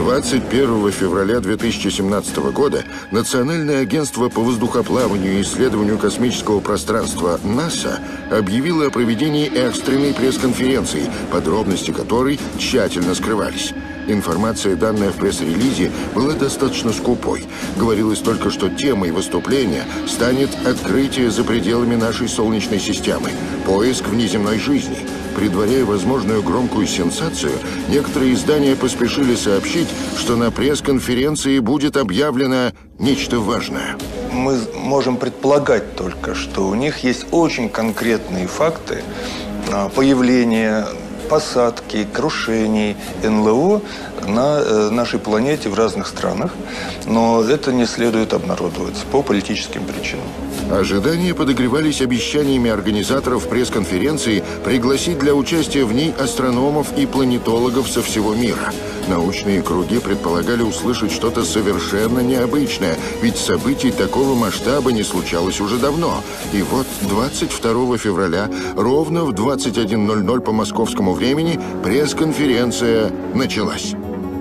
21 февраля 2017 года Национальное агентство по воздухоплаванию и исследованию космического пространства НАСА объявило о проведении экстренной пресс-конференции, подробности которой тщательно скрывались. Информация, данная в пресс-релизе, была достаточно скупой. Говорилось только, что темой выступления станет открытие за пределами нашей Солнечной системы, поиск внеземной жизни. Предваряя возможную громкую сенсацию, некоторые издания поспешили сообщить, что на пресс-конференции будет объявлено нечто важное. Мы можем предполагать только, что у них есть очень конкретные факты появления, посадки, крушений НЛО на нашей планете в разных странах, но это не следует обнародовать по политическим причинам. Ожидания подогревались обещаниями организаторов пресс-конференции пригласить для участия в ней астрономов и планетологов со всего мира. Научные круги предполагали услышать что-то совершенно необычное, ведь событий такого масштаба не случалось уже давно. И вот 22 февраля, ровно в 21:00 по московскому времени, пресс-конференция началась.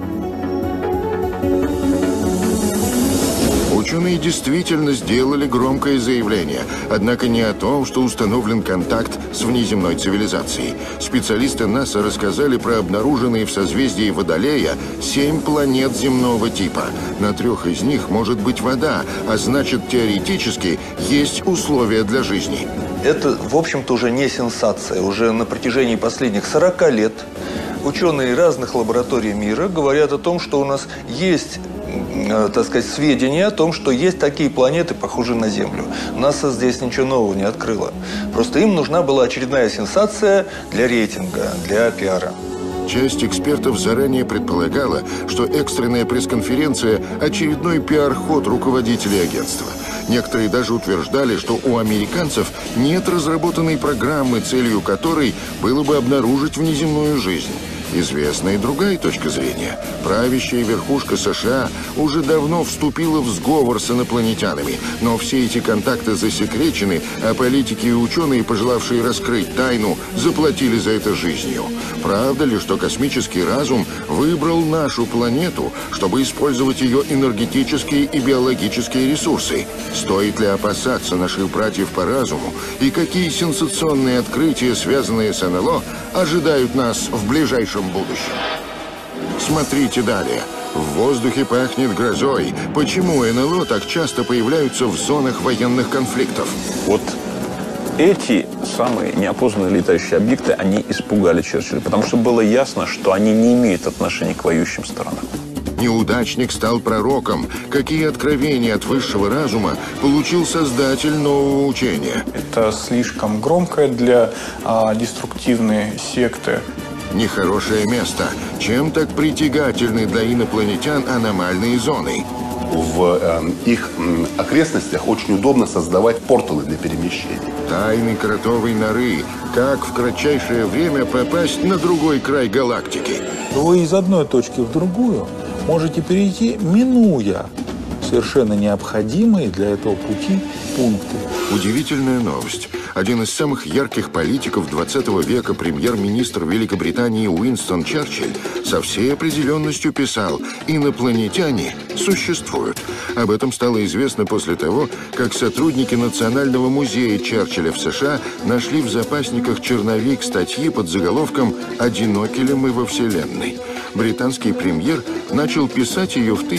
Ученые действительно сделали громкое заявление, однако не о том, что установлен контакт с внеземной цивилизацией. Специалисты НАСА рассказали про обнаруженные в созвездии Водолея 7 планет земного типа. На 3 из них может быть вода, а значит, теоретически есть условия для жизни. Это, в общем-то, уже не сенсация. Уже на протяжении последних 40 лет ученые разных лабораторий мира говорят о том, что у нас есть, так сказать, сведения о том, что есть такие планеты, похожие на Землю. НАСА здесь ничего нового не открыло. Просто им нужна была очередная сенсация для рейтинга, для пиара. Часть экспертов заранее предполагала, что экстренная пресс-конференция – очередной пиар-ход руководителей агентства. Некоторые даже утверждали, что у американцев нет разработанной программы, целью которой было бы обнаружить внеземную жизнь. Известна и другая точка зрения. Правящая верхушка США уже давно вступила в сговор с инопланетянами, но все эти контакты засекречены, а политики и ученые, пожелавшие раскрыть тайну, заплатили за это жизнью. Правда ли, что космический разум выбрал нашу планету, чтобы использовать ее энергетические и биологические ресурсы? Стоит ли опасаться наших братьев по разуму? И какие сенсационные открытия, связанные с НЛО, ожидают нас в ближайшем будущем? Смотрите далее. В воздухе пахнет грозой. Почему НЛО так часто появляются в зонах военных конфликтов? Вот эти самые неопознанные летающие объекты, они испугали Черчилля, потому что было ясно, что они не имеют отношения к воюющим сторонам. Неудачник стал пророком. Какие откровения от высшего разума получил создатель нового учения? Это слишком громкое для деструктивной секты. Нехорошее место. Чем так притягательны для инопланетян аномальные зоны? В их окрестностях очень удобно создавать порталы для перемещений. Тайны кротовой норы. Как в кратчайшее время попасть на другой край галактики? Вы из одной точки в другую можете перейти, минуя совершенно необходимые для этого пути пункты. Удивительная новость. Один из самых ярких политиков 20 века, премьер-министр Великобритании Уинстон Черчилль, со всей определенностью писал: инопланетяне существуют. Об этом стало известно после того, как сотрудники Национального музея Черчилля в США нашли в запасниках черновик статьи под заголовком «Одиноки ли мы во Вселенной?». Британский премьер начал писать ее в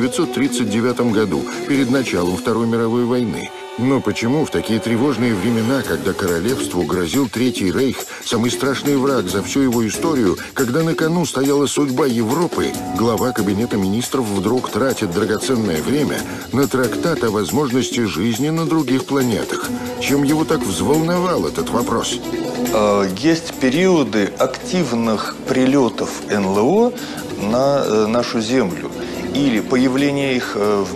1939 году, перед началом Второй мировой войны. Но почему в такие тревожные времена, когда королевству грозил Третий Рейх, самый страшный враг за всю его историю, когда на кону стояла судьба Европы, глава Кабинета министров вдруг тратит драгоценное время на трактат о возможности жизни на других планетах? Чем его так взволновал этот вопрос? Есть периоды активных прилетов НЛО на нашу Землю или появления их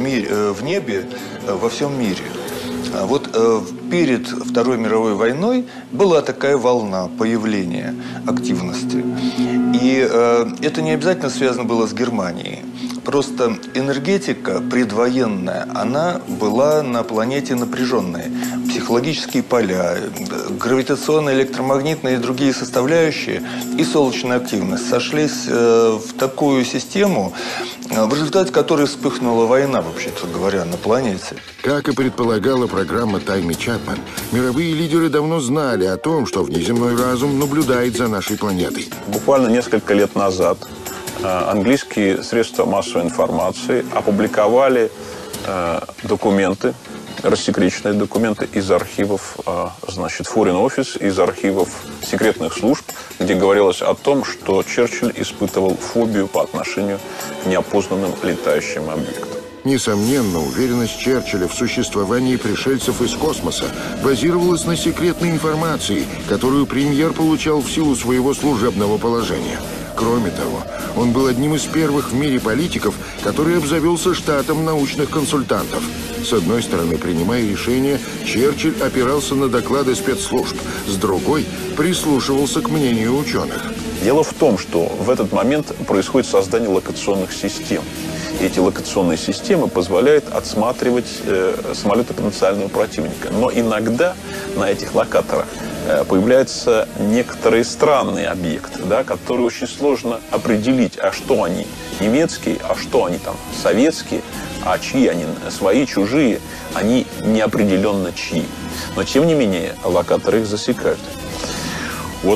в небе во всем мире. Вот перед Второй мировой войной была такая волна появления активности. И это не обязательно связано было с Германией. Просто энергетика предвоенная, она была на планете напряженная. психологические поля, гравитационные, электромагнитные и другие составляющие и солнечная активность сошлись в такую систему, в результате которой вспыхнула война, вообще-то говоря, на планете. Как и предполагала программа Тайми Чапман, мировые лидеры давно знали о том, что внеземной разум наблюдает за нашей планетой. Буквально несколько лет назад английские средства массовой информации опубликовали документы, рассекреченные документы из архивов, значит, Foreign Office, из архивов секретных служб, где говорилось о том, что Черчилль испытывал фобию по отношению к неопознанным летающим объектам. Несомненно, уверенность Черчилля в существовании пришельцев из космоса базировалась на секретной информации, которую премьер получал в силу своего служебного положения. Кроме того, он был одним из первых в мире политиков, который обзавелся штатом научных консультантов. С одной стороны, принимая решения, Черчилль опирался на доклады спецслужб, с другой – прислушивался к мнению ученых. Дело в том, что в этот момент происходит создание локационных систем. И эти локационные системы позволяют отсматривать самолеты потенциального противника. Но иногда на этих локаторах появляются некоторые странные объекты, да, которые очень сложно определить, а что они немецкие, а что они там советские, а чьи они, свои, чужие, они неопределенно чьи. Но тем не менее локаторы их засекают. Вот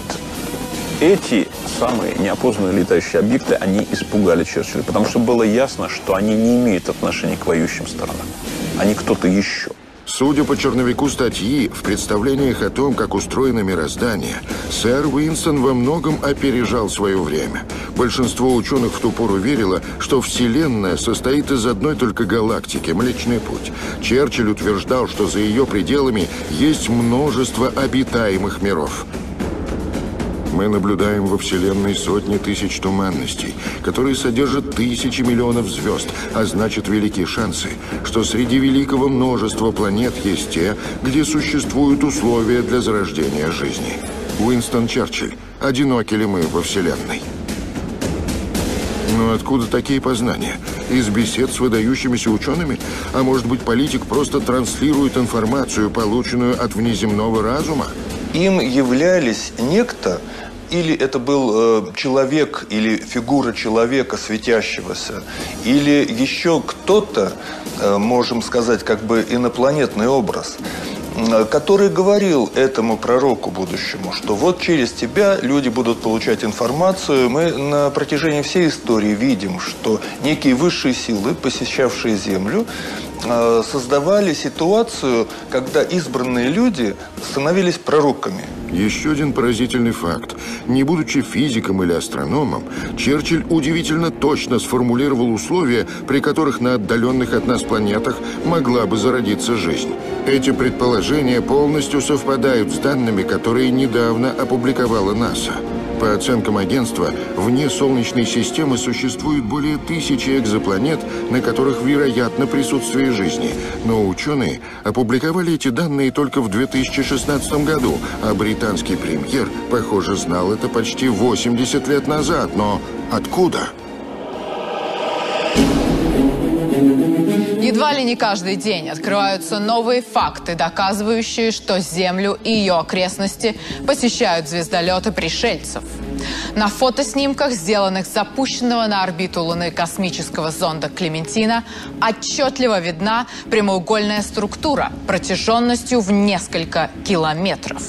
эти самые неопознанные летающие объекты, они испугали Черчилля, потому что было ясно, что они не имеют отношения к воюющим сторонам. Они кто-то еще. Судя по черновику статьи, в представлениях о том, как устроено мироздание, сэр Уинстон во многом опережал свое время. Большинство ученых в ту пору верило, что Вселенная состоит из одной только галактики – Млечный Путь. Черчилль утверждал, что за ее пределами есть множество обитаемых миров. Мы наблюдаем во Вселенной сотни тысяч туманностей, которые содержат тысячи миллионов звезд, а значит, великие шансы, что среди великого множества планет есть те, где существуют условия для зарождения жизни. Уинстон Черчилль. Одиноки ли мы во Вселенной? Но откуда такие познания? Из бесед с выдающимися учеными? А может быть, политик просто транслирует информацию, полученную от внеземного разума? Им являлись некто, или это был человек, или фигура человека светящегося, или еще кто-то, можем сказать, как бы инопланетный образ, который говорил этому пророку будущему, что вот через тебя люди будут получать информацию. Мы на протяжении всей истории видим, что некие высшие силы, посещавшие Землю, создавали ситуацию, когда избранные люди становились пророками. Еще один поразительный факт. Не будучи физиком или астрономом, Черчилль удивительно точно сформулировал условия, при которых на отдаленных от нас планетах могла бы зародиться жизнь. Эти предположения полностью совпадают с данными, которые недавно опубликовала НАСА. По оценкам агентства, вне Солнечной системы существует более 1000 экзопланет, на которых вероятно присутствие жизни. Но ученые опубликовали эти данные только в 2016 году, а британский премьер, похоже, знал это почти 80 лет назад. Но откуда? Едва ли не каждый день открываются новые факты, доказывающие, что Землю и ее окрестности посещают звездолеты пришельцев. На фотоснимках, сделанных с запущенного на орбиту Луны космического зонда «Клементина», отчетливо видна прямоугольная структура протяженностью в несколько километров.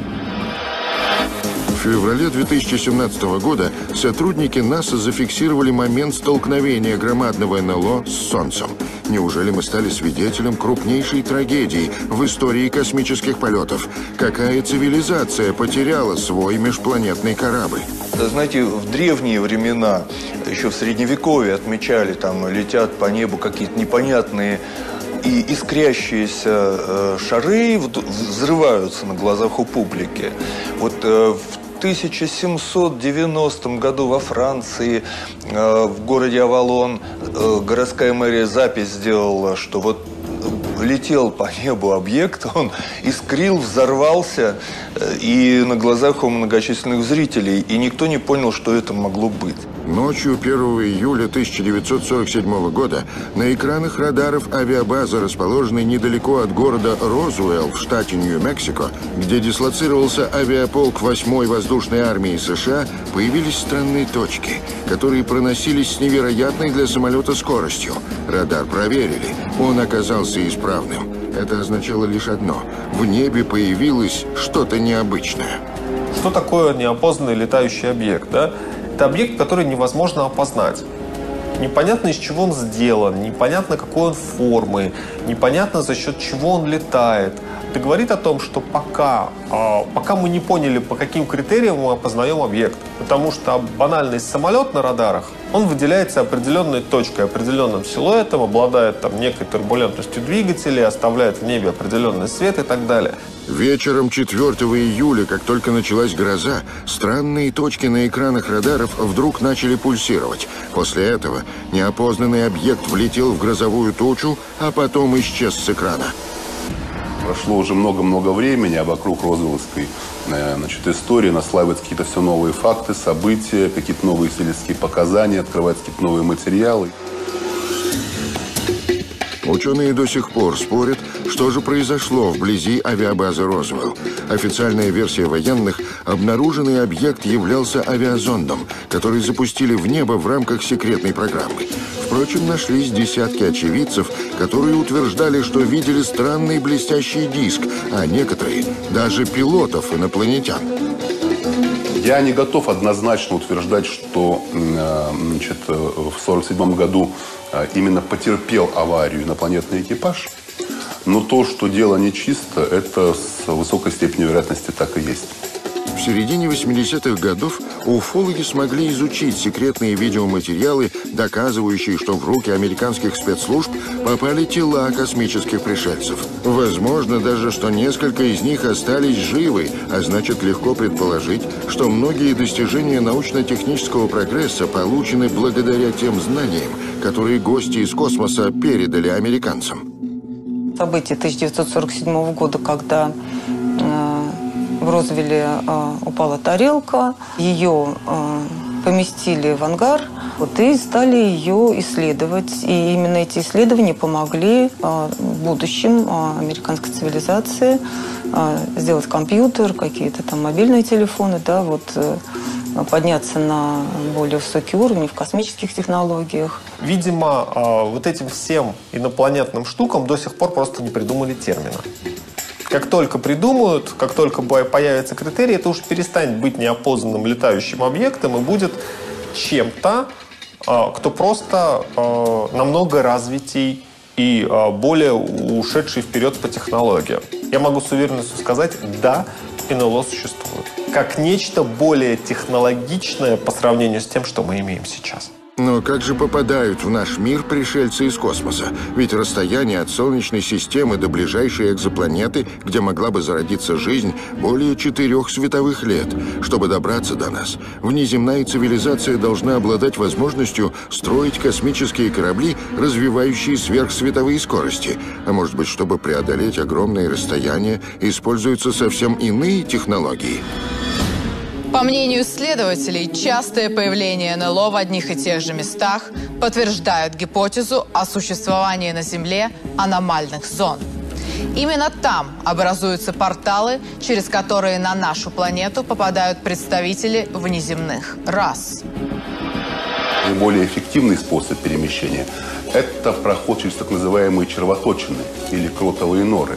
В феврале 2017 года сотрудники НАСА зафиксировали момент столкновения громадного НЛО с Солнцем. Неужели мы стали свидетелем крупнейшей трагедии в истории космических полетов? Какая цивилизация потеряла свой межпланетный корабль? Знаете, в древние времена, еще в Средневековье, отмечали, там летят по небу какие-то непонятные и искрящиеся шары взрываются на глазах у публики. Вот в 1790 году во Франции, в городе Авалон, городская мэрия запись сделала, что вот летел по небу объект, он искрил, взорвался, и на глазах у многочисленных зрителей, и никто не понял, что это могло быть. Ночью 1 июля 1947 года на экранах радаров авиабазы, расположенной недалеко от города Розуэлл в штате Нью-Мексико, где дислоцировался авиаполк 8-й воздушной армии США, появились странные точки, которые проносились с невероятной для самолета скоростью. Радар проверили, он оказался исправным. Это означало лишь одно – в небе появилось что-то необычное. Что такое неопознанный летающий объект, да? Это объект, который невозможно опознать. Непонятно, из чего он сделан, непонятно, какой он формы, непонятно, за счет чего он летает. Это говорит о том, что пока мы не поняли, по каким критериям мы опознаем объект. Потому что банальный самолет на радарах, он выделяется определенной точкой, определенным силуэтом, обладает там некой турбулентностью двигателей, оставляет в небе определенный свет и так далее. Вечером 4 июля, как только началась гроза, странные точки на экранах радаров вдруг начали пульсировать. После этого неопознанный объект влетел в грозовую тучу, а потом исчез с экрана. Прошло уже много-много времени, а вокруг розуэллской истории наслаиваются какие-то все новые факты, события, какие-то новые свидетельские показания, открываются какие-то новые материалы. Ученые до сих пор спорят, что же произошло вблизи авиабазы Розуэлл. Официальная версия военных – обнаруженный объект являлся авиазондом, который запустили в небо в рамках секретной программы. Впрочем, нашлись десятки очевидцев, которые утверждали, что видели странный блестящий диск, а некоторые – даже пилотов инопланетян. Я не готов однозначно утверждать, что в 1947 году именно потерпел аварию инопланетный экипаж. Но то, что дело нечисто, это с высокой степенью вероятности так и есть. В середине 80-х годов уфологи смогли изучить секретные видеоматериалы, доказывающие, что в руки американских спецслужб попали тела космических пришельцев. Возможно даже, что несколько из них остались живы, а значит легко предположить, что многие достижения научно-технического прогресса получены благодаря тем знаниям, которые гости из космоса передали американцам. События 1947 года, когда в Розуэлле упала тарелка, ее поместили в ангар, и стали ее исследовать. И именно эти исследования помогли в будущем американской цивилизации сделать компьютер, какие-то там мобильные телефоны, подняться на более высокие уровни в космических технологиях. Видимо, вот этим всем инопланетным штукам до сих пор просто не придумали термина. Как только придумают, как только появятся критерии, это уж перестанет быть неопознанным летающим объектом и будет чем-то, кто просто намного развитей и более ушедший вперед по технологиям. Я могу с уверенностью сказать, да, НЛО существует. Как нечто более технологичное по сравнению с тем, что мы имеем сейчас. Но как же попадают в наш мир пришельцы из космоса? Ведь расстояние от Солнечной системы до ближайшей экзопланеты, где могла бы зародиться жизнь, более 4 световых лет. Чтобы добраться до нас, внеземная цивилизация должна обладать возможностью строить космические корабли, развивающие сверхсветовые скорости. А может быть, чтобы преодолеть огромные расстояния, используются совсем иные технологии? По мнению исследователей, частое появление НЛО в одних и тех же местах подтверждает гипотезу о существовании на Земле аномальных зон. Именно там образуются порталы, через которые на нашу планету попадают представители внеземных рас. Наиболее эффективный способ перемещения – это проход через так называемые червоточины или кротовые норы.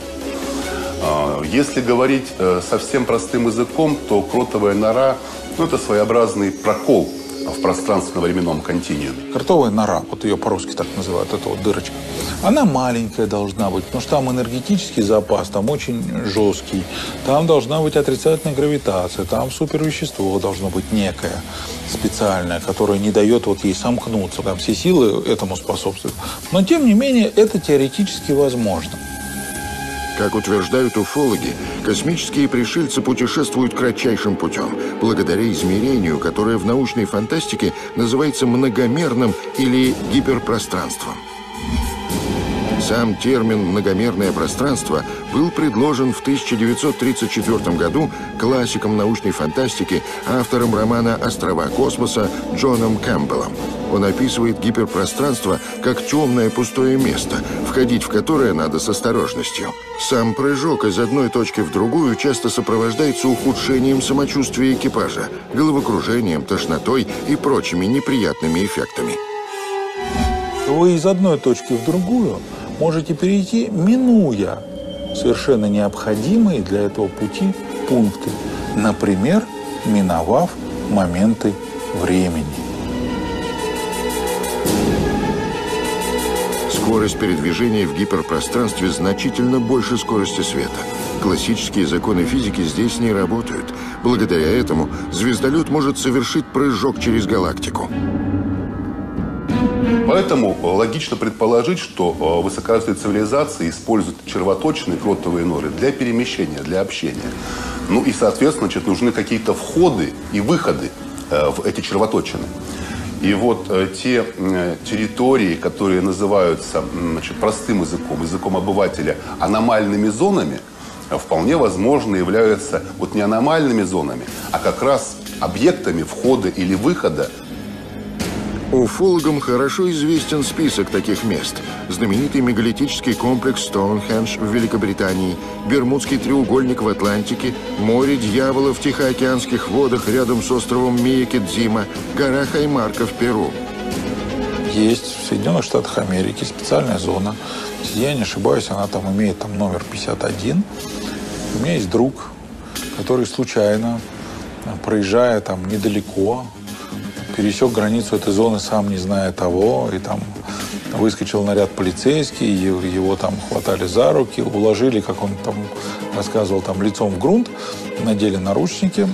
Если говорить совсем простым языком, то кротовая нора – это своеобразный прокол в пространственно-временном континууме. Кротовая нора, вот ее по-русски так называют, это вот дырочка, она маленькая должна быть, потому что там энергетический запас, там очень жесткий, там должна быть отрицательная гравитация, там супервещество должно быть некое, специальное, которое не дает вот ей сомкнуться. Там все силы этому способствуют. Но, тем не менее, это теоретически возможно. Как утверждают уфологи, космические пришельцы путешествуют кратчайшим путем, благодаря измерению, которое в научной фантастике называется многомерным или гиперпространством. Сам термин «многомерное пространство» был предложен в 1934 году классиком научной фантастики, автором романа «Острова космоса» Джоном Кэмпбеллом. Он описывает гиперпространство как темное пустое место, входить в которое надо с осторожностью. Сам прыжок из одной точки в другую часто сопровождается ухудшением самочувствия экипажа, головокружением, тошнотой и прочими неприятными эффектами. Вы из одной точки в другую можете перейти, минуя совершенно необходимые для этого пути пункты. Например, миновав моменты времени. Скорость передвижения в гиперпространстве значительно больше скорости света. Классические законы физики здесь не работают. Благодаря этому звездолет может совершить прыжок через галактику. Поэтому логично предположить, что высокоразвитые цивилизации используют червоточины, кротовые норы для перемещения, для общения. Ну и, соответственно, нужны какие-то входы и выходы в эти червоточины. И вот те территории, которые называются простым языком, языком обывателя, аномальными зонами, вполне возможно являются вот не аномальными зонами, а как раз объектами входа или выхода. Уфологам хорошо известен список таких мест. Знаменитый мегалитический комплекс Стоунхендж в Великобритании, Бермудский треугольник в Атлантике, море дьявола в Тихоокеанских водах рядом с островом Миякидзима, гора Хаймарка в Перу. Есть в Соединенных Штатах Америки специальная зона. Если я не ошибаюсь, она там имеет номер 51. У меня есть друг, который случайно, проезжая там недалеко, пересек границу этой зоны, сам не зная того, и там выскочил наряд полицейский, его там хватали за руки, уложили, как он там рассказывал, там лицом в грунт, надели наручники.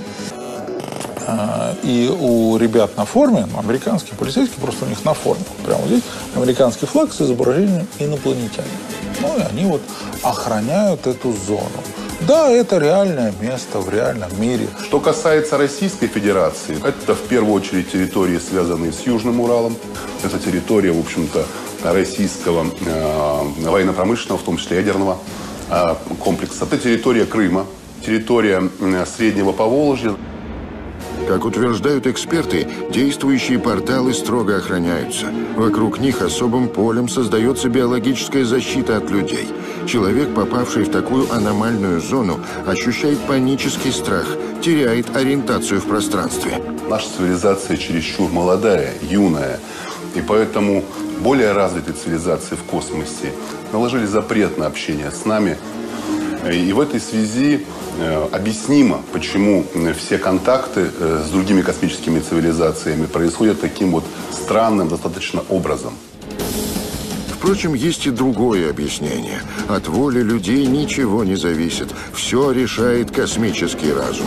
И у ребят на форме, американские полицейские, просто у них на форме, прямо здесь, американский флаг с изображением инопланетян. Ну и они вот охраняют эту зону. Да, это реальное место в реальном мире. Что касается Российской Федерации, это в первую очередь территории, связанные с Южным Уралом. Это территория, в общем-то, российского военно-промышленного, в том числе ядерного комплекса. Это территория Крыма, территория Среднего Поволжья. Как утверждают эксперты, действующие порталы строго охраняются. Вокруг них особым полем создается биологическая защита от людей. Человек, попавший в такую аномальную зону, ощущает панический страх, теряет ориентацию в пространстве. Наша цивилизация чересчур молодая, юная. И поэтому более развитые цивилизации в космосе наложили запрет на общение с нами. И в этой связи объяснимо, почему все контакты с другими космическими цивилизациями происходят таким вот странным достаточно образом. Впрочем, есть и другое объяснение. От воли людей ничего не зависит. Все решает космический разум.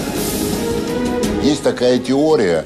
Есть такая теория,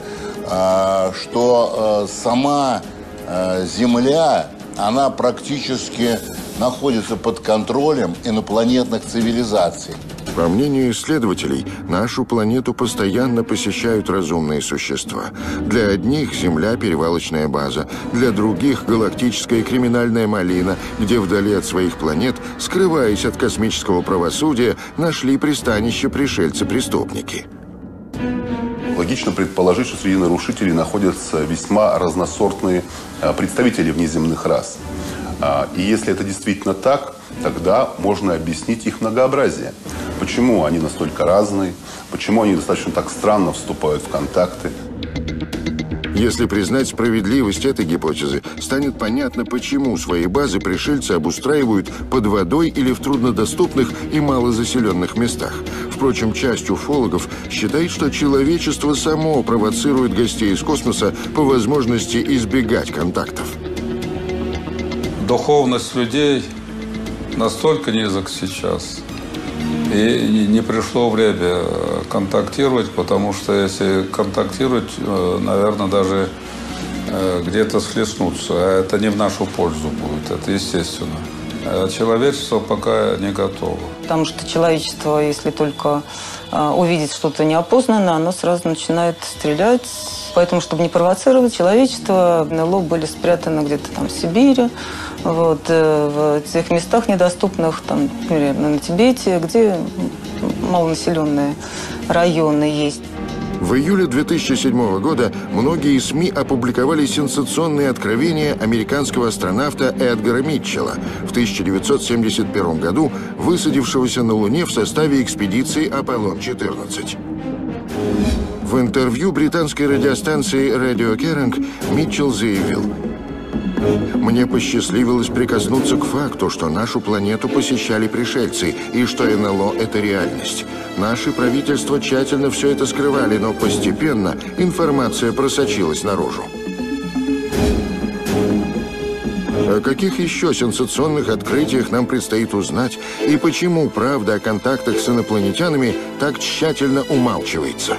что сама Земля, она практически находится под контролем инопланетных цивилизаций. По мнению исследователей, нашу планету постоянно посещают разумные существа. Для одних Земля – перевалочная база, для других – галактическая криминальная малина, где вдали от своих планет, скрываясь от космического правосудия, нашли пристанище пришельцы-преступники. Логично предположить, что среди нарушителей находятся весьма разносортные представители внеземных рас. И если это действительно так, тогда можно объяснить их многообразие. Почему они настолько разные, почему они достаточно так странно вступают в контакты. Если признать справедливость этой гипотезы, станет понятно, почему свои базы пришельцы обустраивают под водой или в труднодоступных и малозаселенных местах. Впрочем, часть уфологов считает, что человечество само провоцирует гостей из космоса по возможности избегать контактов. Духовность людей настолько низок сейчас, и не пришло время контактировать, потому что если контактировать, наверное, даже где-то схлестнуться. А это не в нашу пользу будет, это естественно. А человечество пока не готово. Потому что человечество, если только увидит что-то неопознанное, оно сразу начинает стрелять Поэтому, чтобы не провоцировать человечество, НЛО были спрятаны где-то там в Сибири, вот, в тех местах недоступных, там, например, на Тибете, где малонаселенные районы есть. В июле 2007 года многие СМИ опубликовали сенсационные откровения американского астронавта Эдгара Митчелла, в 1971 году высадившегося на Луне в составе экспедиции «Аполлон-14». В интервью британской радиостанции «Radio Kerrang» Митчелл заявил: «Мне посчастливилось прикоснуться к факту, что нашу планету посещали пришельцы, и что НЛО – это реальность. Наши правительства тщательно все это скрывали, но постепенно информация просочилась наружу». О каких еще сенсационных открытиях нам предстоит узнать, и почему правда о контактах с инопланетянами так тщательно умалчивается?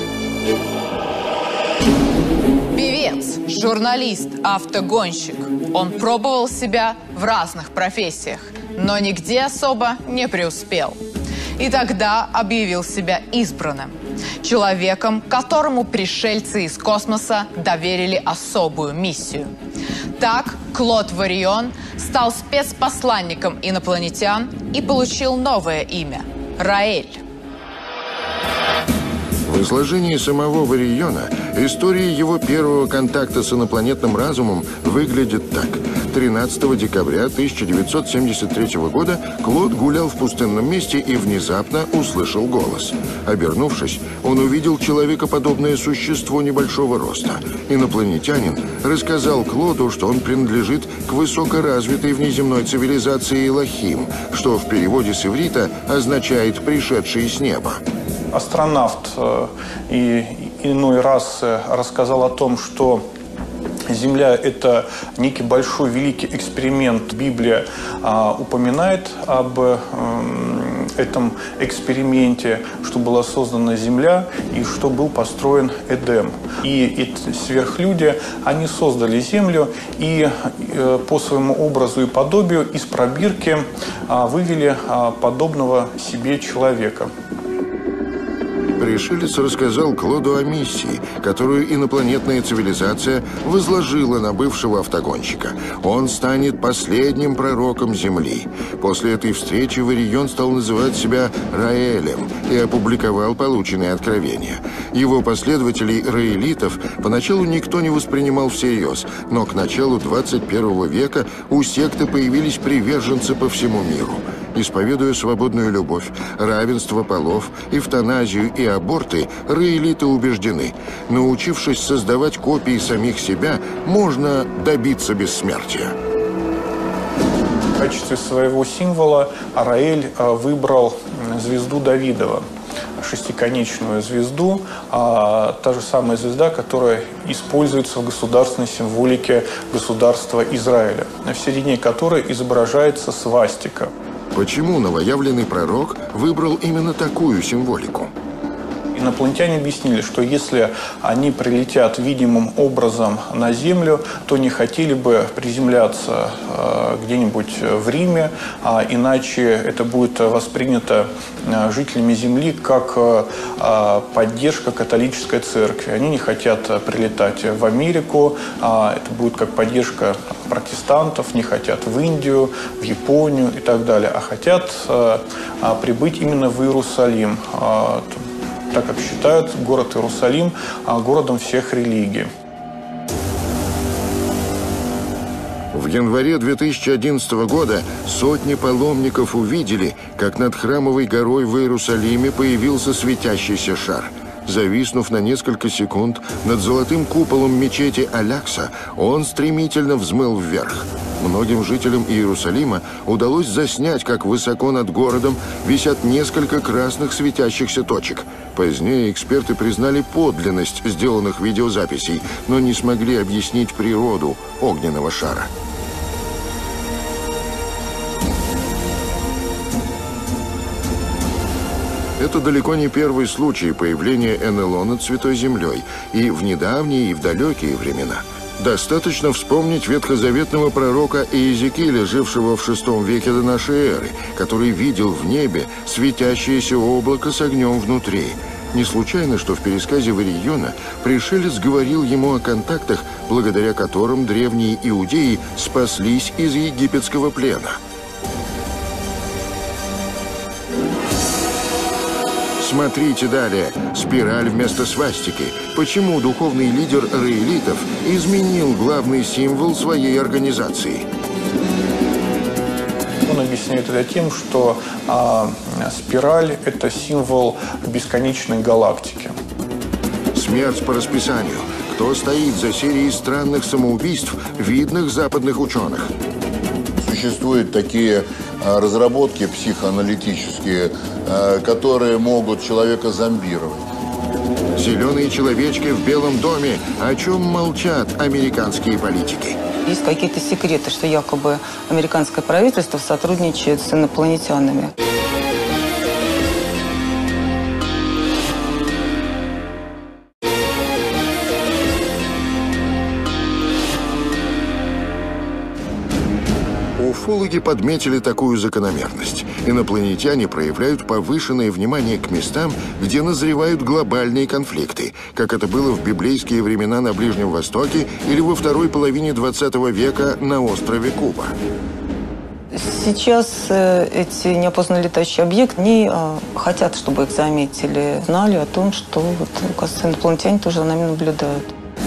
Певец, журналист, автогонщик. Он пробовал себя в разных профессиях, но нигде особо не преуспел. И тогда объявил себя избранным. Человеком, которому пришельцы из космоса доверили особую миссию. Так Клод Варрион стал спецпосланником инопланетян и получил новое имя – Раэль. В изложении самого Варриона история его первого контакта с инопланетным разумом выглядит так. 13 декабря 1973 года Клод гулял в пустынном месте и внезапно услышал голос. Обернувшись, он увидел человекоподобное существо небольшого роста. Инопланетянин рассказал Клоду, что он принадлежит к высокоразвитой внеземной цивилизации Элохим, что в переводе с иврита означает «пришедший с неба». Астронавт и иной расы рассказал о том, что Земля – это некий большой великий эксперимент. Библия упоминает об этом эксперименте, что была создана Земля и что был построен Эдем. И эти сверхлюди, они создали Землю и по своему образу и подобию из пробирки вывели подобного себе человека. Пришелец рассказал Клоду о миссии, которую инопланетная цивилизация возложила на бывшего автогонщика. Он станет последним пророком Земли. После этой встречи Варрион стал называть себя Раэлем и опубликовал полученные откровения. Его последователей раэлитов поначалу никто не воспринимал всерьез, но к началу 21 века у секты появились приверженцы по всему миру. Исповедуя свободную любовь, равенство полов, эвтаназию и аборты, раэлиты убеждены, научившись создавать копии самих себя, можно добиться бессмертия. В качестве своего символа Раэль выбрал звезду Давидова, шестиконечную звезду, та же самая звезда, которая используется в государственной символике государства Израиля, в середине которой изображается свастика. Почему новоявленный пророк выбрал именно такую символику? Инопланетяне объяснили, что если они прилетят видимым образом на Землю, то не хотели бы приземляться где-нибудь в Риме, иначе это будет воспринято жителями Земли как поддержка католической церкви. Они не хотят прилетать в Америку, это будет как поддержка протестантов, не хотят в Индию, в Японию и так далее, а хотят прибыть именно в Иерусалим, так как считают город Иерусалим городом всех религий. В январе 2011 года сотни паломников увидели, как над Храмовой горой в Иерусалиме появился светящийся шар. Зависнув на несколько секунд над золотым куполом мечети Алякса, он стремительно взмыл вверх. Многим жителям Иерусалима удалось заснять, как высоко над городом висят несколько красных светящихся точек. Позднее эксперты признали подлинность сделанных видеозаписей, но не смогли объяснить природу огненного шара. Это далеко не первый случай появления НЛО над Святой Землей и в недавние, и в далекие времена. Достаточно вспомнить ветхозаветного пророка Иезекииля, жившего в VI веке до нашей эры, который видел в небе светящееся облако с огнем внутри. Не случайно, что в пересказе Варийона пришелец говорил ему о контактах, благодаря которым древние иудеи спаслись из египетского плена. Смотрите далее. Спираль вместо свастики. Почему духовный лидер раэлитов изменил главный символ своей организации? Он объясняет это тем, что спираль – это символ бесконечной галактики. Смерть по расписанию. Кто стоит за серией странных самоубийств видных западных ученых? Существуют такие разработки психоаналитические, которые могут человека зомбировать. Зеленые человечки в Белом доме. О чем молчат американские политики? Есть какие-то секреты, что якобы американское правительство сотрудничает с инопланетянами. Уфологи подметили такую закономерность. Инопланетяне проявляют повышенное внимание к местам, где назревают глобальные конфликты, как это было в библейские времена на Ближнем Востоке или во второй половине 20 века на острове Куба. Сейчас эти неопознанные летающие объекты не хотят, чтобы их заметили, знали о том, что, вот, оказывается, инопланетяне тоже за нами наблюдают.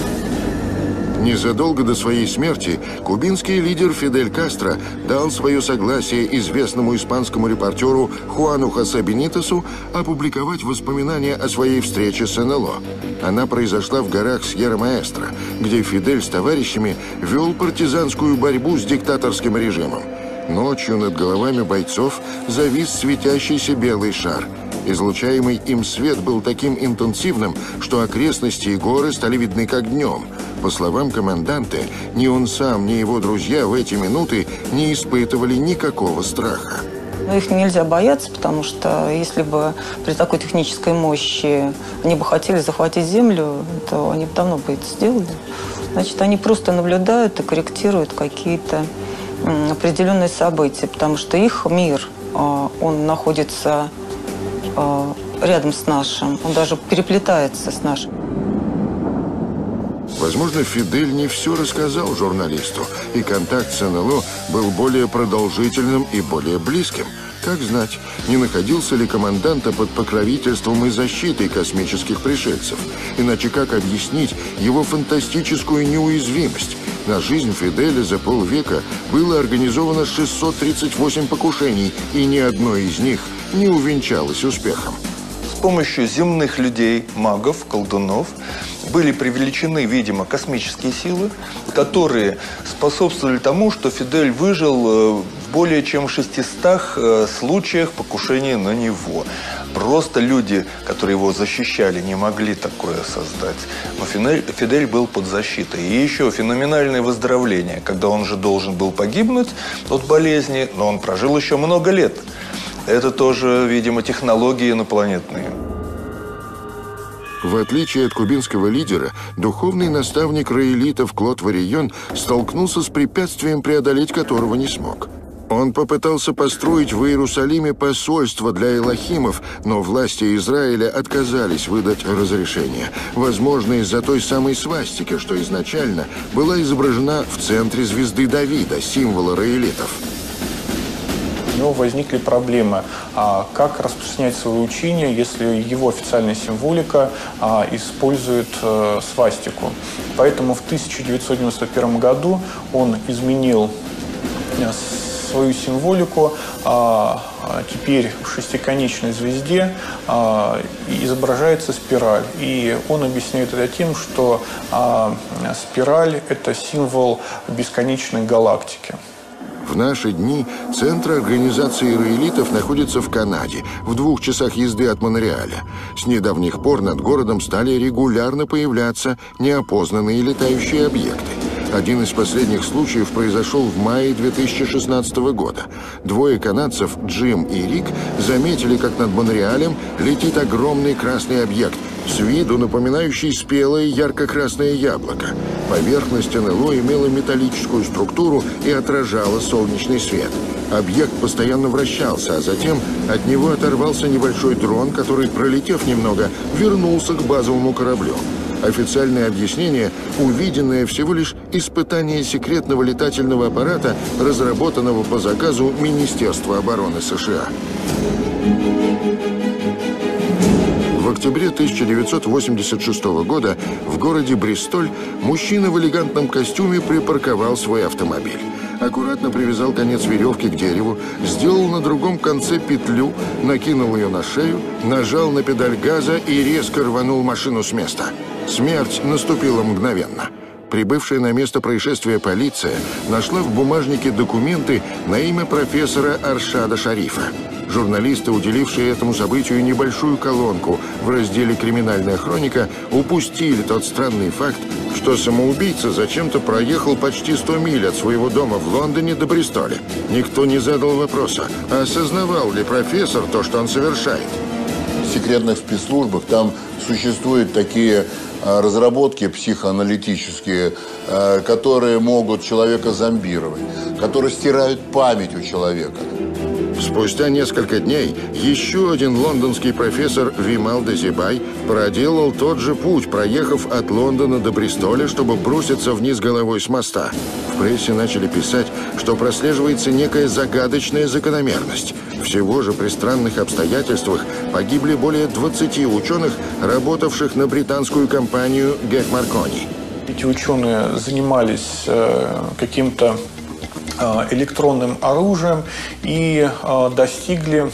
Незадолго до своей смерти кубинский лидер Фидель Кастро дал свое согласие известному испанскому репортеру Хуану Хосе Бенитесу опубликовать воспоминания о своей встрече с НЛО. Она произошла в горах Сьерра-Маэстро, где Фидель с товарищами вел партизанскую борьбу с диктаторским режимом. Ночью над головами бойцов завис светящийся белый шар. Излучаемый им свет был таким интенсивным, что окрестности и горы стали видны как днем. По словам команданта, ни он сам, ни его друзья в эти минуты не испытывали никакого страха. Но их нельзя бояться, потому что если бы при такой технической мощи они бы хотели захватить Землю, то они бы давно бы это сделали. Значит, они просто наблюдают и корректируют какие-то определенные события, потому что их мир, он находится рядом с нашим, он даже переплетается с нашим. Возможно, Фидель не все рассказал журналисту, и контакт с НЛО был более продолжительным и более близким. Как знать, не находился ли команданта под покровительством и защитой космических пришельцев? Иначе как объяснить его фантастическую неуязвимость? На жизнь Фиделя за полвека было организовано 638 покушений, и ни одно из них не увенчалось успехом. С помощью земных людей, магов, колдунов были привлечены, видимо, космические силы, которые способствовали тому, что Фидель выжил в более чем 600 случаях покушений на него. Просто люди, которые его защищали, не могли такое создать. Но Фидель был под защитой. И еще феноменальное выздоровление, когда он же должен был погибнуть от болезни, но он прожил еще много лет. Это тоже, видимо, технологии инопланетные. В отличие от кубинского лидера, духовный наставник раэлитов Клод Варийон столкнулся с препятствием, преодолеть которого не смог. Он попытался построить в Иерусалиме посольство для элохимов, но власти Израиля отказались выдать разрешение. Возможно, из-за той самой свастики, что изначально была изображена в центре звезды Давида, символа раэлитов. У него возникли проблемы, как распространять свое учение, если его официальная символика использует свастику. Поэтому в 1991 году он изменил свою символику. Теперь в шестиконечной звезде изображается спираль. И он объясняет это тем, что спираль – это символ бесконечной галактики. В наши дни центр организации раэлитов находится в Канаде, в 2 часах езды от Монреаля. С недавних пор над городом стали регулярно появляться неопознанные летающие объекты. Один из последних случаев произошел в мае 2016 года. 2 канадцев, Джим и Рик, заметили, как над Монреалем летит огромный красный объект, с виду напоминающий спелое ярко-красное яблоко. Поверхность НЛО имела металлическую структуру и отражала солнечный свет. Объект постоянно вращался, а затем от него оторвался небольшой дрон, который, пролетев немного, вернулся к базовому кораблю. Официальное объяснение – увиденное всего лишь испытание секретного летательного аппарата, разработанного по заказу Министерства обороны США. В октябре 1986 года в городе Бристоль мужчина в элегантном костюме припарковал свой автомобиль. Аккуратно привязал конец веревки к дереву, сделал на другом конце петлю, накинул ее на шею, нажал на педаль газа и резко рванул машину с места. Смерть наступила мгновенно. Прибывшая на место происшествия полиция нашла в бумажнике документы на имя профессора Аршада Шарифа. Журналисты, уделившие этому событию небольшую колонку в разделе «Криминальная хроника», упустили тот странный факт, что самоубийца зачем-то проехал почти 100 миль от своего дома в Лондоне до Бристоля. Никто не задал вопроса, осознавал ли профессор то, что он совершает. В секретных спецслужбах там существуют такие разработки психоаналитические, которые могут человека зомбировать, которые стирают память у человека. Спустя несколько дней еще один лондонский профессор Вимал Дезибай проделал тот же путь, проехав от Лондона до Бристоля, чтобы броситься вниз головой с моста. В прессе начали писать, что прослеживается некая загадочная закономерность. Всего же при странных обстоятельствах погибли более 20 ученых, работавших на британскую компанию Гек Маркони. Эти ученые занимались каким-то электронным оружием и достигли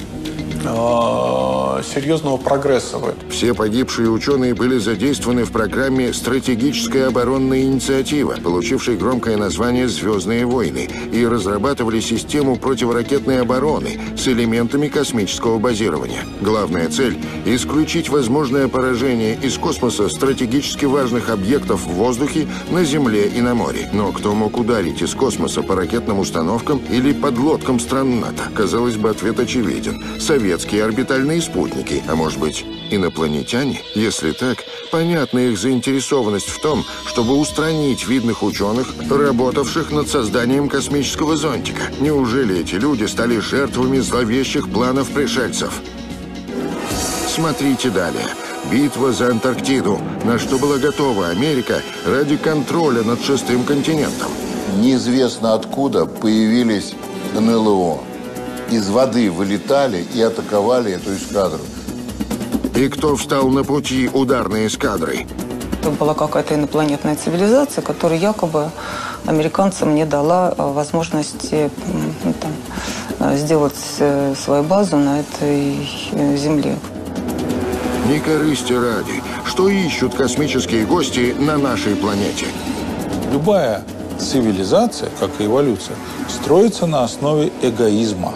серьезного прогресса в этом. Все погибшие ученые были задействованы в программе «Стратегическая оборонная инициатива», получившей громкое название «Звездные войны», и разрабатывали систему противоракетной обороны с элементами космического базирования. Главная цель – исключить возможное поражение из космоса стратегически важных объектов в воздухе, на Земле и на море. Но кто мог ударить из космоса по ракетным установкам или подлодкам стран НАТО? Казалось бы, ответ очевиден. Советские орбитальные спутники, а может быть, инопланетяне? Если так, понятна их заинтересованность в том, чтобы устранить видных ученых, работавших над созданием космического зонтика. Неужели эти люди стали жертвами зловещих планов пришельцев? Смотрите далее. Битва за Антарктиду. На что была готова Америка ради контроля над 6-м континентом. Неизвестно откуда появились НЛО. Из воды вылетали и атаковали эту эскадру. И кто встал на пути ударной эскадры? Это была какая-то инопланетная цивилизация, которая якобы американцам не дала возможности сделать свою базу на этой земле. Не корысти ради. Что ищут космические гости на нашей планете? Любая цивилизация, как и эволюция, строится на основе эгоизма.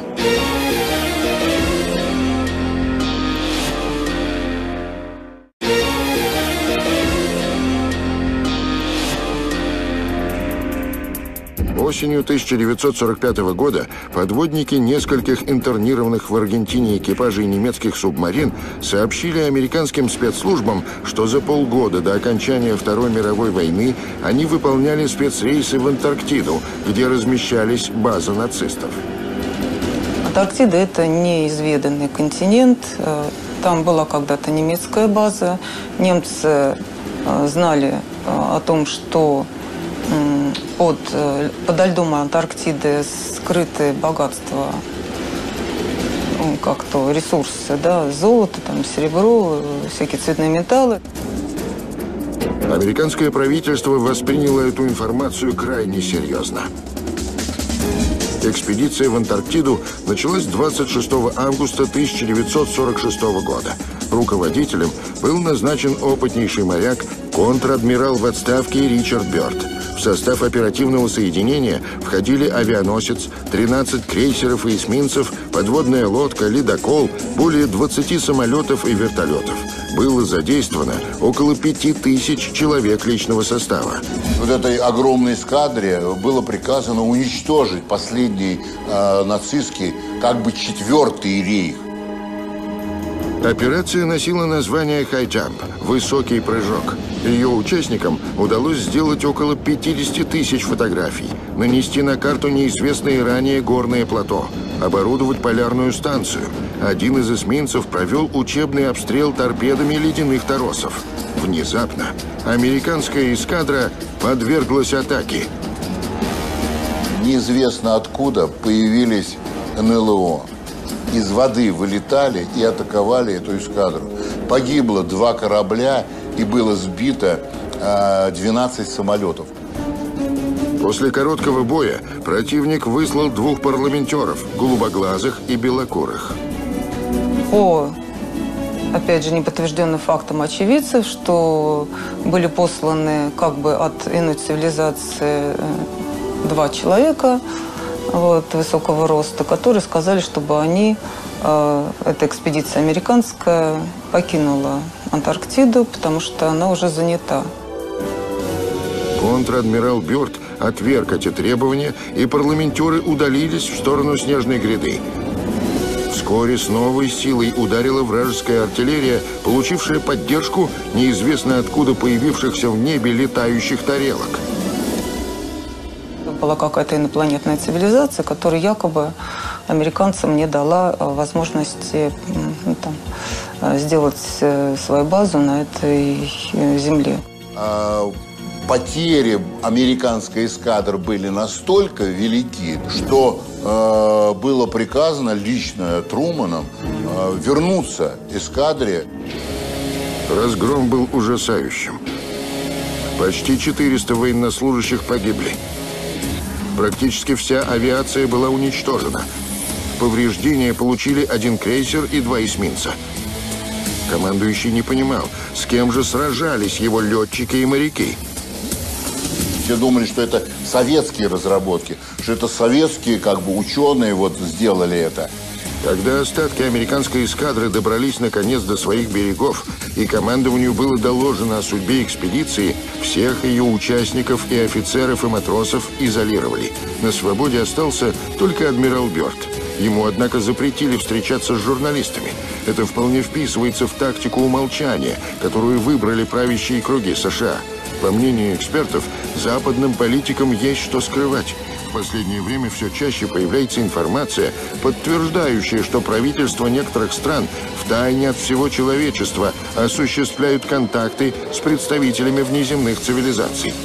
Осенью 1945 года подводники нескольких интернированных в Аргентине экипажей немецких субмарин сообщили американским спецслужбам, что за полгода до окончания Второй мировой войны они выполняли спецрейсы в Антарктиду, где размещались базы нацистов. Антарктида – это неизведанный континент. Там была когда-то немецкая база. Немцы знали о том, что подо льдом Антарктиды скрыты богатства, как-то ресурсы, да, золото, там, серебро, всякие цветные металлы. Американское правительство восприняло эту информацию крайне серьезно. Экспедиция в Антарктиду началась 26 августа 1946 года. Руководителем был назначен опытнейший моряк, контр-адмирал в отставке Ричард Бёрд. В состав оперативного соединения входили авианосец, 13 крейсеров и эсминцев, подводная лодка, ледокол, более 20 самолетов и вертолетов. Было задействовано около 5000 человек личного состава. Вот этой огромной эскадре было приказано уничтожить последний нацистский, как бы 4-й рейх. Операция носила название «High Jump» – «Высокий прыжок». Ее участникам удалось сделать около 50 тысяч фотографий, нанести на карту неизвестные ранее горные плато, оборудовать полярную станцию. Один из эсминцев провел учебный обстрел торпедами ледяных торосов. Внезапно американская эскадра подверглась атаке. Неизвестно откуда появились НЛО. Из воды вылетали и атаковали эту эскадру. Погибло 2 корабля и было сбито 12 самолетов. После короткого боя противник выслал 2 парламентеров, голубоглазых и белокурых. Опять же, неподтвержденным фактом очевидцев, что были посланы как бы от иной цивилизации 2 человека высокого роста, которые сказали, чтобы они, эта экспедиция американская, покинула Антарктиду, потому что она уже занята. Контр-адмирал Бёрд отверг эти требования, и парламентеры удалились в сторону снежной гряды. Вскоре с новой силой ударила вражеская артиллерия, получившая поддержку неизвестно откуда появившихся в небе летающих тарелок. Была какая-то инопланетная цивилизация, которая якобы американцам не дала возможности сделать свою базу на этой земле. Потери американской эскадры были настолько велики, что было приказано лично Труманом вернуться эскадре. Разгром был ужасающим. Почти 400 военнослужащих погибли. Практически вся авиация была уничтожена. Повреждения получили 1 крейсер и 2 эсминца. Командующий не понимал, с кем же сражались его летчики и моряки. Все думали, что это советские разработки, что это советские ученые сделали это. Когда остатки американской эскадры добрались наконец до своих берегов, и командованию было доложено о судьбе экспедиции, всех ее участников и офицеров и матросов изолировали. На свободе остался только адмирал Бёрд. Ему, однако, запретили встречаться с журналистами. Это вполне вписывается в тактику умолчания, которую выбрали правящие круги США. По мнению экспертов, западным политикам есть что скрывать. В последнее время все чаще появляется информация, подтверждающая, что правительства некоторых стран втайне от всего человечества осуществляют контакты с представителями внеземных цивилизаций.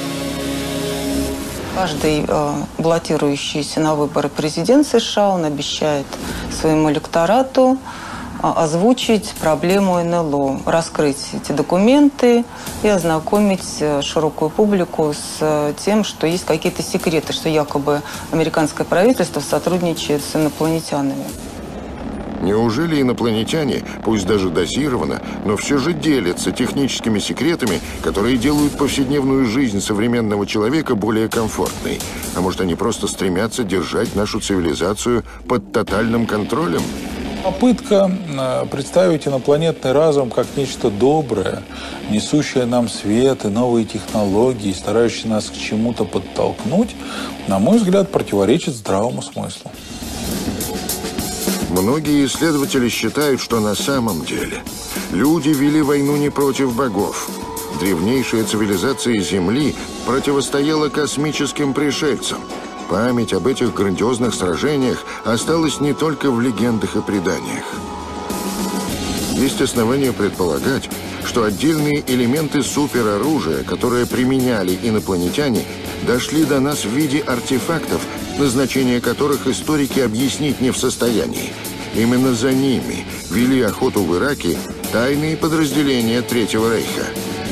Каждый баллотирующийся на выборы президент США, он обещает своему электорату озвучить проблему НЛО, раскрыть эти документы и ознакомить широкую публику с тем, что есть какие-то секреты, что якобы американское правительство сотрудничает с инопланетянами. Неужели инопланетяне, пусть даже дозированно, но все же делятся техническими секретами, которые делают повседневную жизнь современного человека более комфортной? А может, они просто стремятся держать нашу цивилизацию под тотальным контролем? Попытка представить инопланетный разум как нечто доброе, несущее нам свет и новые технологии, старающее нас к чему-то подтолкнуть, на мой взгляд, противоречит здравому смыслу. Многие исследователи считают, что на самом деле люди вели войну не против богов. Древнейшая цивилизация Земли противостояла космическим пришельцам. Память об этих грандиозных сражениях осталась не только в легендах и преданиях. Есть основания предполагать, что отдельные элементы супероружия, которые применяли инопланетяне, дошли до нас в виде артефактов, назначение которых историки объяснить не в состоянии. Именно за ними вели охоту в Ираке тайные подразделения Третьего Рейха.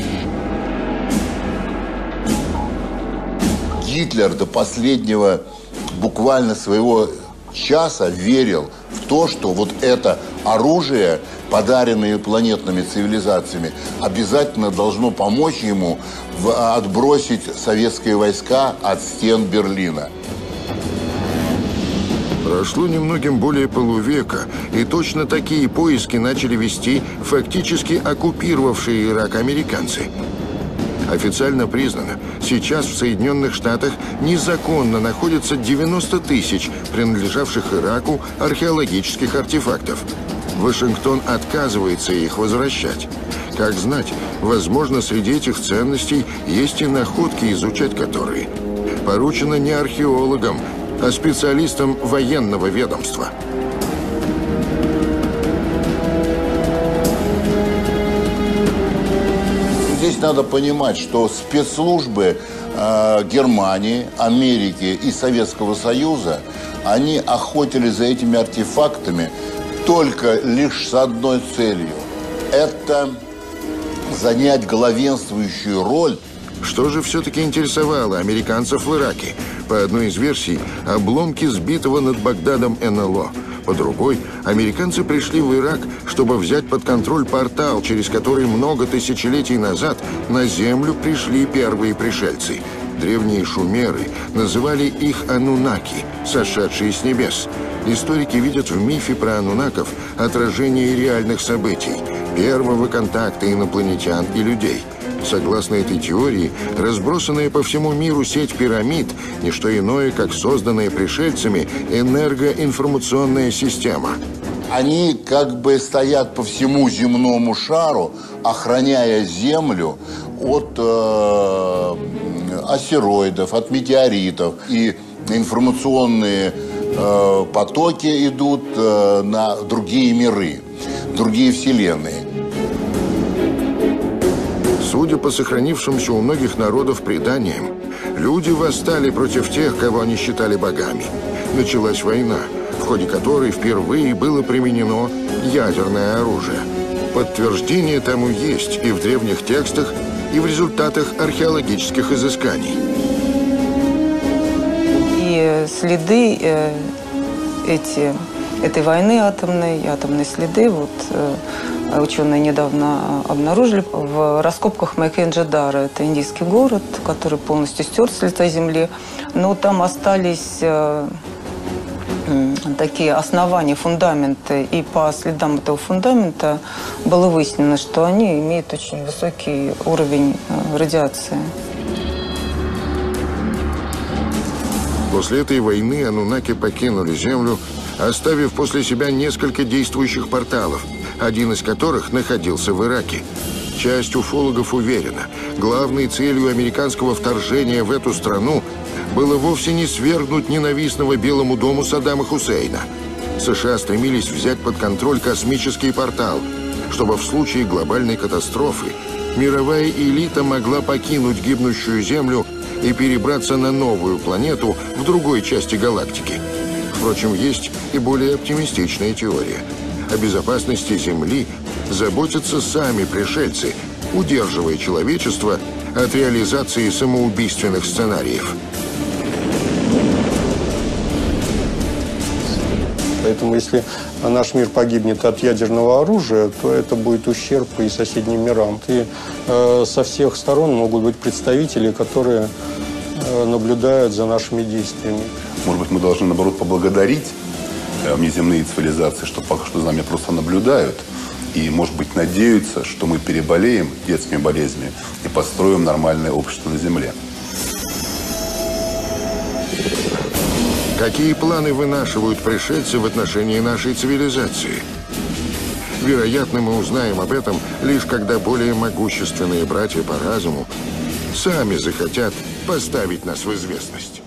Гитлер до последнего буквально своего часа верил в то, что вот это оружие, подаренное планетными цивилизациями, обязательно должно помочь ему отбросить советские войска от стен Берлина. Прошло немногим более полувека, и точно такие поиски начали вести фактически оккупировавшие Ирак американцы. Официально признано, сейчас в Соединенных Штатах незаконно находится 90 тысяч принадлежавших Ираку археологических артефактов. Вашингтон отказывается их возвращать. Как знать, возможно, среди этих ценностей есть и находки, изучать которые. Поручено не археологам, а специалистам военного ведомства. Здесь надо понимать, что спецслужбы Германии, Америки и Советского Союза, они охотились за этими артефактами только лишь с одной целью. Это занять главенствующую роль. Что же все-таки интересовало американцев в Ираке? По одной из версий, обломки сбитого над Багдадом НЛО. По другой, американцы пришли в Ирак, чтобы взять под контроль портал, через который много тысячелетий назад на Землю пришли первые пришельцы. Древние шумеры называли их анунаки, сошедшие с небес. Историки видят в мифе про анунаков отражение реальных событий, первого контакта инопланетян и людей. Согласно этой теории, разбросанная по всему миру сеть пирамид – не что иное, как созданная пришельцами энергоинформационная система. Они как бы стоят по всему земному шару, охраняя Землю от астероидов, от метеоритов. И информационные потоки идут на другие миры, другие вселенные. Судя по сохранившимся у многих народов преданиям, люди восстали против тех, кого они считали богами. Началась война, в ходе которой впервые было применено ядерное оружие. Подтверждение тому есть и в древних текстах, и в результатах археологических изысканий. И следы этой войны атомные следы, ученые недавно обнаружили в раскопках Мохенджо-Даро. Это индийский город, который полностью стерт с лица земли. Но там остались такие основания, фундаменты. И по следам этого фундамента было выяснено, что они имеют очень высокий уровень радиации. После этой войны анунаки покинули Землю, оставив после себя несколько действующих порталов, один из которых находился в Ираке. Часть уфологов уверена, главной целью американского вторжения в эту страну было вовсе не свергнуть ненавистного Белому дому Саддама Хусейна. США стремились взять под контроль космический портал, чтобы в случае глобальной катастрофы мировая элита могла покинуть гибнущую Землю и перебраться на новую планету в другой части галактики. Впрочем, есть и более оптимистичная теория. О безопасности Земли заботятся сами пришельцы, удерживая человечество от реализации самоубийственных сценариев. Поэтому если наш мир погибнет от ядерного оружия, то это будет ущерб и соседним мирам. И со всех сторон могут быть представители, которые наблюдают за нашими действиями. Может быть, мы должны, наоборот, поблагодарить внеземные цивилизации, что пока что за нами просто наблюдают. И, может быть, надеются, что мы переболеем детскими болезнями и построим нормальное общество на Земле. Какие планы вынашивают пришельцы в отношении нашей цивилизации? Вероятно, мы узнаем об этом лишь когда более могущественные братья по разуму сами захотят поставить нас в известность.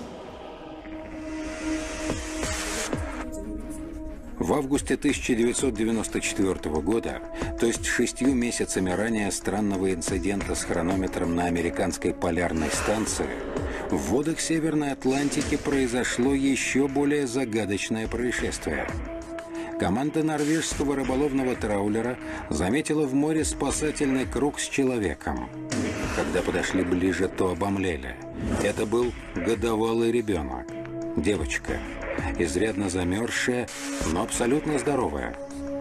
В августе 1994 года, то есть 6 месяцами ранее странного инцидента с хронометром на американской полярной станции, в водах Северной Атлантики произошло еще более загадочное происшествие. Команда норвежского рыболовного траулера заметила в море спасательный круг с человеком. Когда подошли ближе, то обомлели. Это был годовалый ребенок, девочка, изрядно замерзшая, но абсолютно здоровая.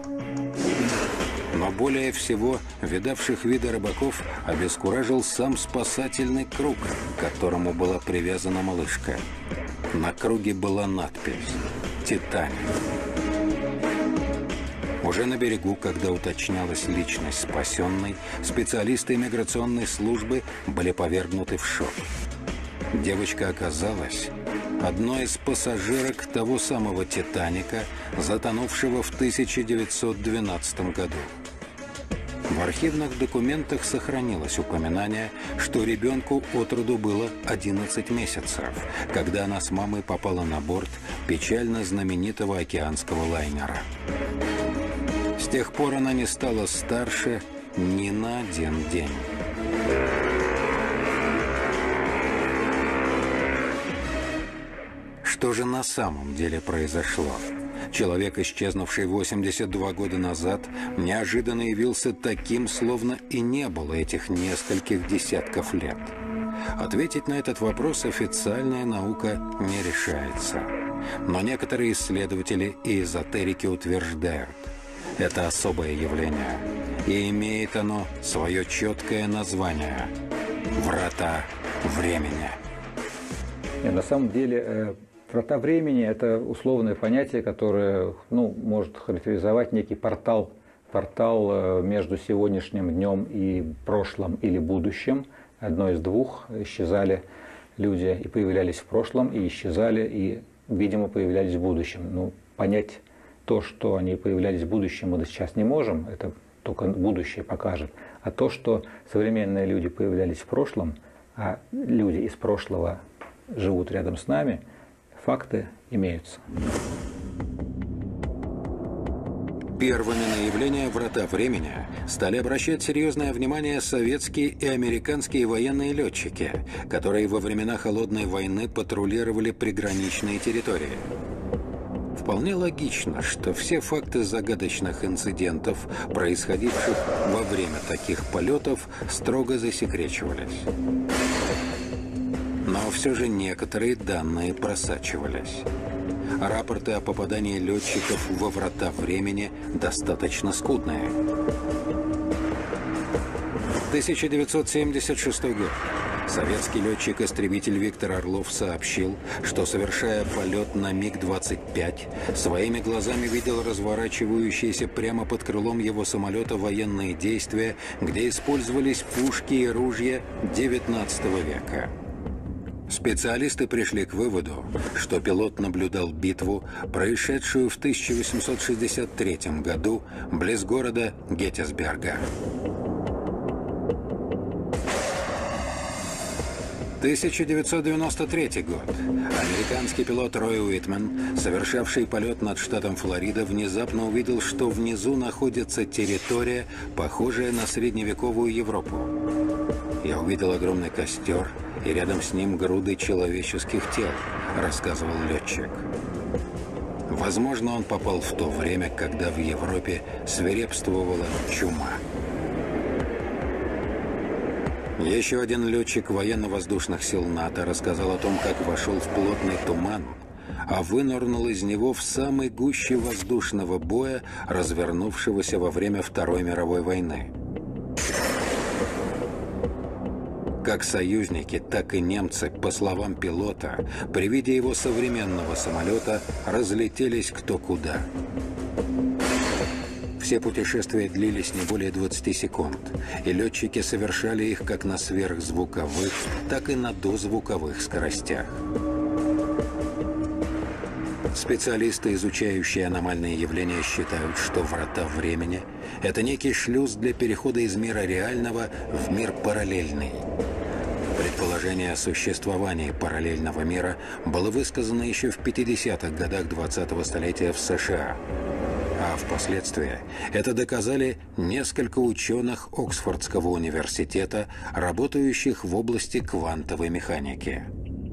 Но более всего видавших виды рыбаков обескуражил сам спасательный круг, к которому была привязана малышка. На круге была надпись «Титаник». Уже на берегу, когда уточнялась личность спасенной, специалисты иммиграционной службы были повергнуты в шок. Девочка оказалась одной из пассажирок того самого «Титаника», затонувшего в 1912 году. В архивных документах сохранилось упоминание, что ребенку от роду было 11 месяцев, когда она с мамой попала на борт печально знаменитого океанского лайнера. С тех пор она не стала старше ни на один день. Что же на самом деле произошло? Человек, исчезнувший 82 года назад, неожиданно явился таким, словно и не было этих нескольких десятков лет. Ответить на этот вопрос официальная наука не решается. Но некоторые исследователи и эзотерики утверждают, это особое явление, и имеет оно свое четкое название – «Врата времени». И на самом деле врата времени – это условное понятие, которое может характеризовать некий портал между сегодняшним днем и прошлым или будущим. Одно из двух. Исчезали люди и появлялись в прошлом, и исчезали, и, видимо, появлялись в будущем. Понять то, что они появлялись в будущем, мы сейчас не можем, это только будущее покажет. А то, что современные люди появлялись в прошлом, а люди из прошлого живут рядом с нами, факты имеются. Первыми на явление «Врата времени» стали обращать серьезное внимание советские и американские военные летчики, которые во времена Холодной войны патрулировали приграничные территории. Вполне логично, что все факты загадочных инцидентов, происходивших во время таких полетов, строго засекречивались. Но все же некоторые данные просачивались. Рапорты о попадании летчиков во врата времени достаточно скудные. 1976 год. Советский летчик-истребитель Виктор Орлов сообщил, что, совершая полет на МиГ-25, своими глазами видел разворачивающиеся прямо под крылом его самолета военные действия, где использовались пушки и ружья XIX века. Специалисты пришли к выводу, что пилот наблюдал битву, происшедшую в 1863 году близ города Геттисберга. 1993 год. Американский пилот Рой Уитмен, совершавший полет над штатом Флорида, внезапно увидел, что внизу находится территория, похожая на средневековую Европу. «Я увидел огромный костер, и рядом с ним груды человеческих тел», — рассказывал летчик. Возможно, он попал в то время, когда в Европе свирепствовала чума. Еще один летчик военно-воздушных сил НАТО рассказал о том, как вошел в плотный туман, а вынырнул из него в самой гуще воздушного боя, развернувшегося во время Второй мировой войны. Как союзники, так и немцы, по словам пилота, при виде его современного самолета разлетелись кто куда. Все путешествия длились не более 20 секунд, и летчики совершали их как на сверхзвуковых, так и на дозвуковых скоростях. Специалисты, изучающие аномальные явления, считают, что врата времени – это некий шлюз для перехода из мира реального в мир параллельный. Предположение о существовании параллельного мира было высказано еще в 50-х годах 20-го столетия в США. А впоследствии это доказали несколько ученых Оксфордского университета, работающих в области квантовой механики.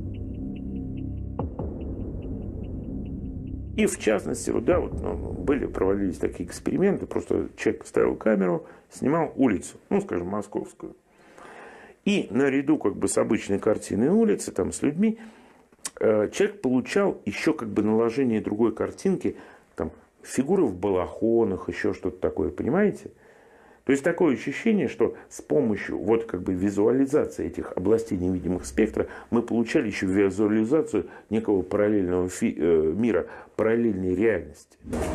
И в частности, проводились такие эксперименты, просто человек ставил камеру, снимал улицу, скажем, московскую. И наряду с обычной картиной улицы, с людьми, человек получал еще наложение другой картинки, фигуры в балахонах, еще что-то такое, понимаете? То есть такое ощущение, что с помощью визуализации этих областей невидимых спектра мы получали еще визуализацию некого параллельного мира, параллельной реальности.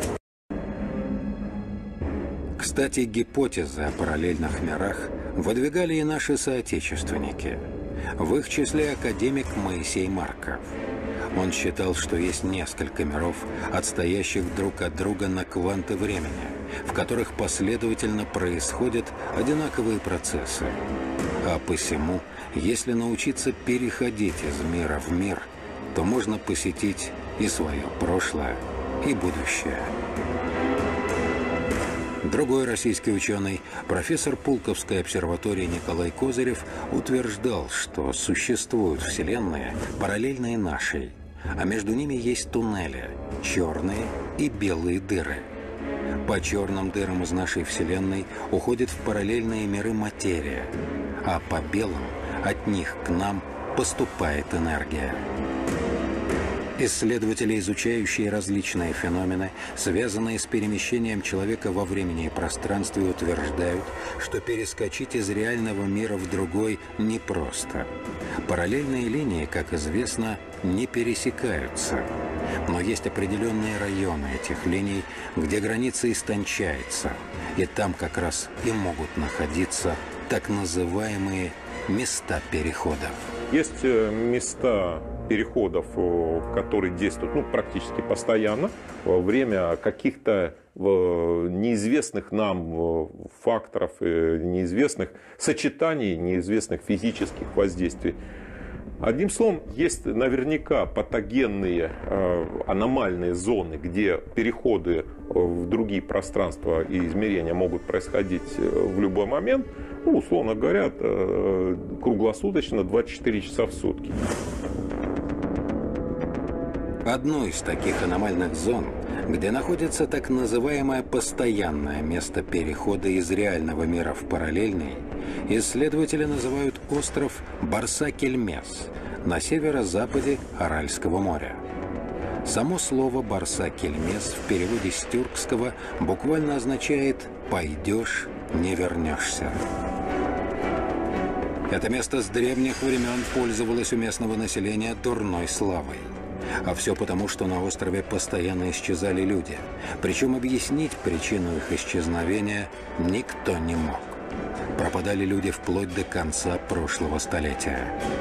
Кстати, гипотезы о параллельных мирах выдвигали и наши соотечественники. В их числе академик Моисей Марков. Он считал, что есть несколько миров, отстоящих друг от друга на кванты времени, в которых последовательно происходят одинаковые процессы. А посему, если научиться переходить из мира в мир, то можно посетить и свое прошлое, и будущее. Другой российский ученый, профессор Пулковской обсерватории Николай Козырев, утверждал, что существуют вселенные, параллельные нашей, а между ними есть туннели, черные и белые дыры. По черным дырам из нашей вселенной уходит в параллельные миры материя, а по белым от них к нам поступает энергия. Исследователи, изучающие различные феномены, связанные с перемещением человека во времени и пространстве, утверждают, что перескочить из реального мира в другой непросто. Параллельные линии, как известно, не пересекаются. Но есть определенные районы этих линий, где граница истончается, и там как раз и могут находиться так называемые места переходов. Есть места переходов, которые действуют практически постоянно во время каких-то неизвестных нам факторов, неизвестных сочетаний, неизвестных физических воздействий. Одним словом, есть наверняка патогенные аномальные зоны, где переходы в другие пространства и измерения могут происходить в любой момент, условно говоря, круглосуточно, 24 часа в сутки. Одной из таких аномальных зон, где находится так называемое постоянное место перехода из реального мира в параллельный, исследователи называют остров Барса-Кельмес на северо-западе Аральского моря. Само слово «Барса-Кельмес» в переводе с тюркского буквально означает «пойдешь, не вернешься». Это место с древних времен пользовалось у местного населения дурной славой. А все потому, что на острове постоянно исчезали люди. Причем объяснить причину их исчезновения никто не мог. Пропадали люди вплоть до конца прошлого столетия.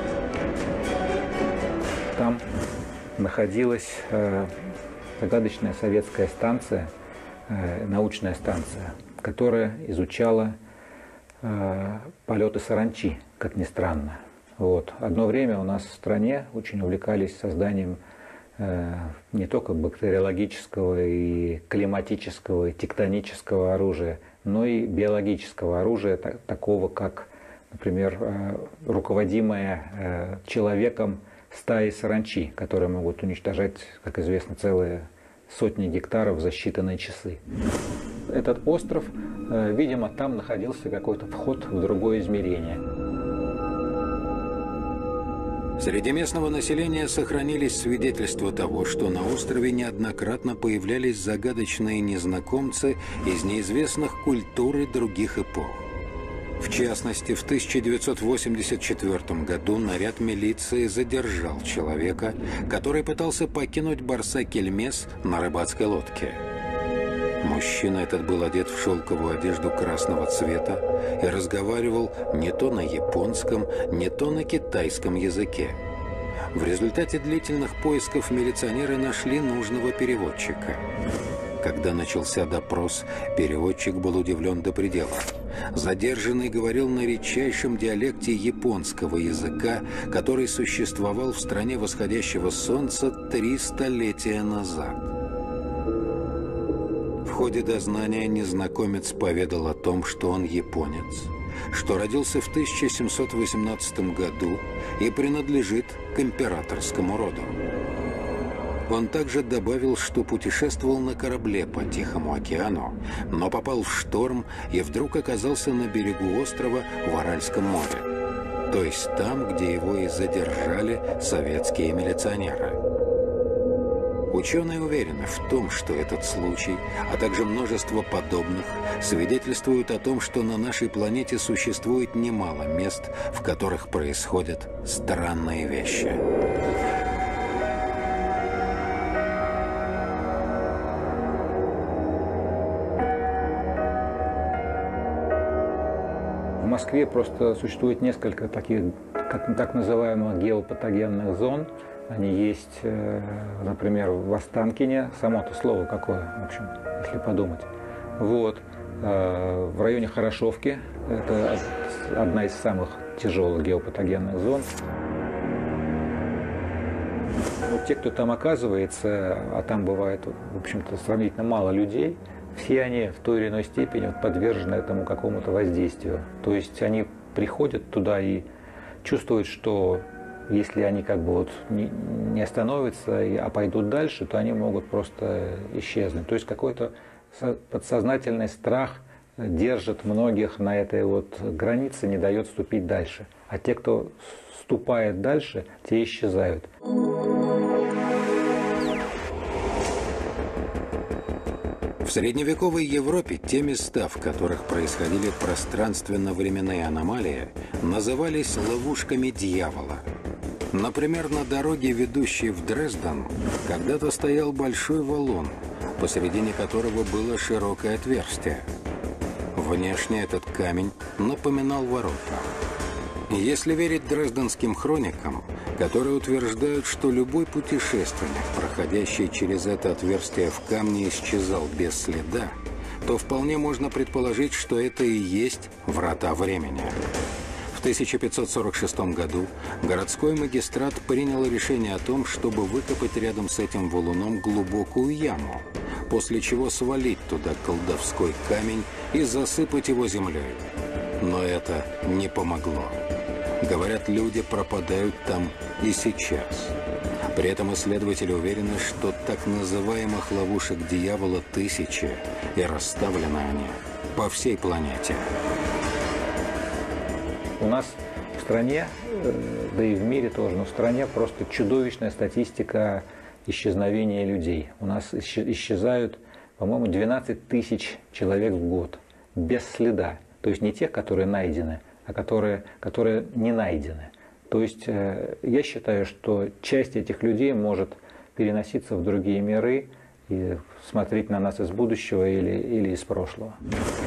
Там находилась загадочная советская станция, научная станция, которая изучала полеты саранчи, как ни странно. Одно время у нас в стране очень увлекались созданием не только бактериологического и климатического, и тектонического оружия, но и биологического оружия, такого как, например, руководимая человеком стаи саранчи, которые могут уничтожать, как известно, целые сотни гектаров за считанные часы. Этот остров, видимо, там находился какой-то вход в другое измерение. Среди местного населения сохранились свидетельства того, что на острове неоднократно появлялись загадочные незнакомцы из неизвестных культур и других эпох. В частности, в 1984 году наряд милиции задержал человека, который пытался покинуть Барса-Кельмес на рыбацкой лодке. Мужчина этот был одет в шелковую одежду красного цвета и разговаривал не то на японском, не то на китайском языке. В результате длительных поисков милиционеры нашли нужного переводчика. Когда начался допрос, переводчик был удивлен до предела. Задержанный говорил на редчайшем диалекте японского языка, который существовал в стране восходящего солнца 3 столетия назад. В ходе дознания незнакомец поведал о том, что он японец, что родился в 1718 году и принадлежит к императорскому роду. Он также добавил, что путешествовал на корабле по Тихому океану, но попал в шторм и вдруг оказался на берегу острова в Аральском море, то есть там, где его и задержали советские милиционеры. Ученые уверены в том, что этот случай, а также множество подобных, свидетельствуют о том, что на нашей планете существует немало мест, в которых происходят странные вещи. В Москве просто существует несколько таких так называемых геопатогенных зон, Они есть, например, в Останкине, само-то слово какое, в общем, если подумать. Вот. В районе Хорошовки, это одна из самых тяжелых геопатогенных зон. Вот те, кто там оказывается, а там бывает, в общем-то, сравнительно мало людей, все они в той или иной степени подвержены этому какому-то воздействию. То есть они приходят туда и чувствуют, что если они как бы вот не остановятся, а пойдут дальше, то они могут просто исчезнуть. То есть какой-то подсознательный страх держит многих на этой вот границе, не дает ступить дальше. А те, кто ступает дальше, те исчезают. В средневековой Европе те места, в которых происходили пространственно-временные аномалии, назывались ловушками дьявола. Например, на дороге, ведущей в Дрезден, когда-то стоял большой валун, посередине которого было широкое отверстие. Внешне этот камень напоминал ворота. Если верить дрезденским хроникам, которые утверждают, что любой путешественник, проходящий через это отверстие в камне, исчезал без следа, то вполне можно предположить, что это и есть врата времени. В 1546 году городской магистрат принял решение о том, чтобы выкопать рядом с этим валуном глубокую яму, после чего свалить туда колдовской камень и засыпать его землей. Но это не помогло. Говорят, люди пропадают там и сейчас. При этом исследователи уверены, что так называемых ловушек дьявола тысячи, и расставлены они по всей планете. У нас в стране, да и в мире тоже, но в стране просто чудовищная статистика исчезновения людей. У нас исчезают, по-моему, 12 тысяч человек в год без следа. То есть не тех, которые найдены, а которые не найдены. То есть я считаю, что часть этих людей может переноситься в другие миры и смотреть на нас из будущего или из прошлого.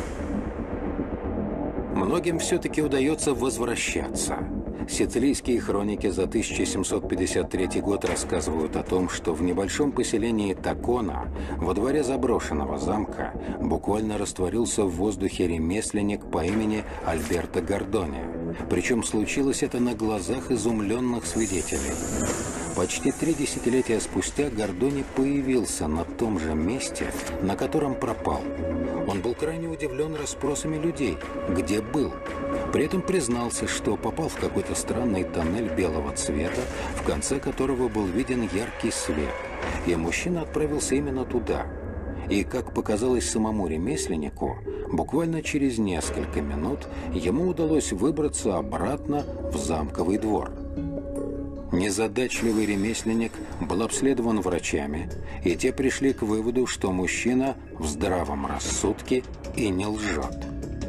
Многим все-таки удается возвращаться. Сицилийские хроники за 1753 год рассказывают о том, что в небольшом поселении Такона, во дворе заброшенного замка, буквально растворился в воздухе ремесленник по имени Альберто Гордони. Причем случилось это на глазах изумленных свидетелей. Почти 3 десятилетия спустя Гордони появился на том же месте, на котором пропал. Он был крайне удивлен расспросами людей, где был. При этом признался, что попал в какой-то странный тоннель белого цвета, в конце которого был виден яркий свет. И мужчина отправился именно туда. И, как показалось самому ремесленнику, буквально через несколько минут ему удалось выбраться обратно в замковый двор. Незадачливый ремесленник был обследован врачами, и те пришли к выводу, что мужчина в здравом рассудке и не лжет.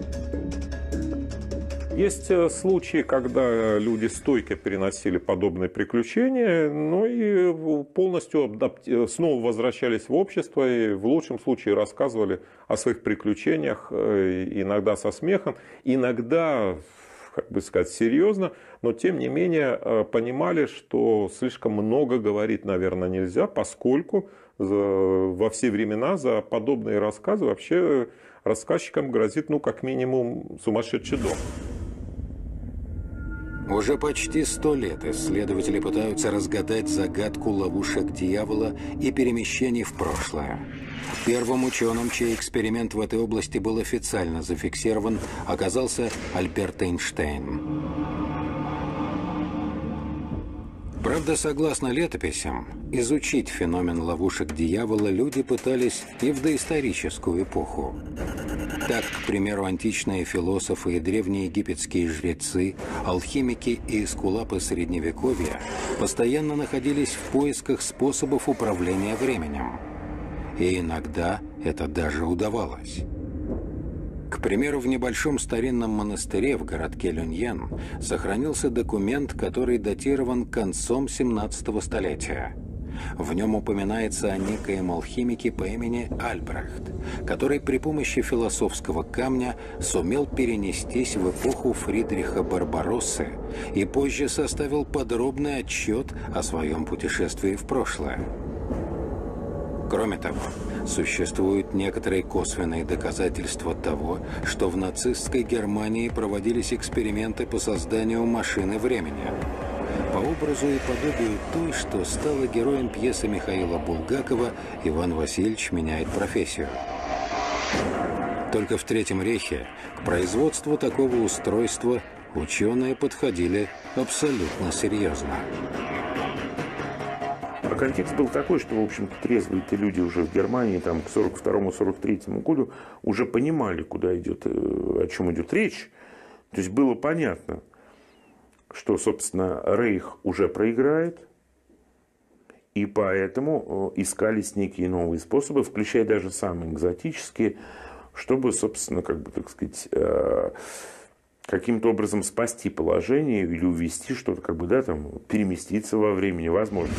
Есть случаи, когда люди стойко переносили подобные приключения, но и полностью снова возвращались в общество и в лучшем случае рассказывали о своих приключениях, иногда со смехом, иногда, как бы сказать, серьезно, но тем не менее понимали, что слишком много говорить, наверное, нельзя, поскольку во все времена за подобные рассказы вообще рассказчикам грозит, как минимум, сумасшедший дом. Уже почти 100 лет исследователи пытаются разгадать загадку ловушек дьявола и перемещений в прошлое. Первым ученым, чей эксперимент в этой области был официально зафиксирован, оказался Альберт Эйнштейн. Правда, согласно летописям, изучить феномен ловушек дьявола люди пытались и в доисторическую эпоху. Так, к примеру, античные философы и древние египетские жрецы, алхимики и эскулапы Средневековья постоянно находились в поисках способов управления временем. И иногда это даже удавалось. К примеру, в небольшом старинном монастыре в городке Люньен сохранился документ, который датирован концом 17 столетия. В нем упоминается о некоем алхимике по имени Альбрехт, который при помощи философского камня сумел перенестись в эпоху Фридриха Барбароссы и позже составил подробный отчет о своем путешествии в прошлое. Кроме того, существуют некоторые косвенные доказательства того, что в нацистской Германии проводились эксперименты по созданию машины времени. По образу и подобию той, что стала героем пьесы Михаила Булгакова «Иван Васильевич меняет профессию». Только в Третьем рейхе к производству такого устройства ученые подходили абсолютно серьезно. А контекст был такой, что, в общем-то, трезвые-то люди уже в Германии там, к 1942-1943 году уже понимали, куда идет, о чем идет речь. То есть было понятно, что, собственно, Рейх уже проиграет, и поэтому искались некие новые способы, включая даже самые экзотические, чтобы, собственно, как бы, так сказать, каким-то образом спасти положение или увести что-то, как бы, да, там, переместиться во времени, возможно.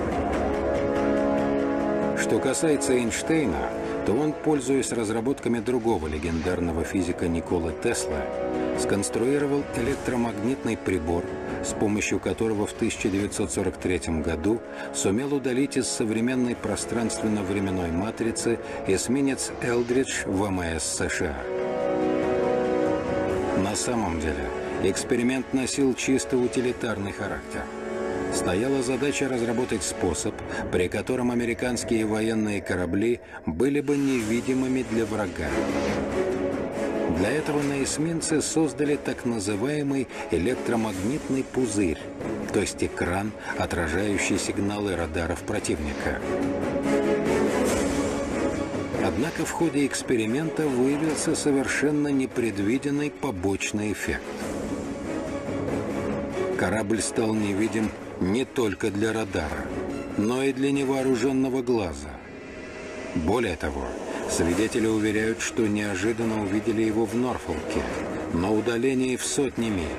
Что касается Эйнштейна, то он, пользуясь разработками другого легендарного физика Николы Теслы, сконструировал электромагнитный прибор, с помощью которого в 1943 году сумел удалить из современной пространственно-временной матрицы эсминец «Элдридж» ВМС США. На самом деле, эксперимент носил чисто утилитарный характер. Стояла задача разработать способ, при котором американские военные корабли были бы невидимыми для врага. Для этого на эсминце создали так называемый электромагнитный пузырь, то есть экран, отражающий сигналы радаров противника. Однако в ходе эксперимента выявился совершенно непредвиденный побочный эффект. Корабль стал невидим не только для радара, но и для невооруженного глаза. Более того, свидетели уверяют, что неожиданно увидели его в Норфолке, на удалении в сотни миль.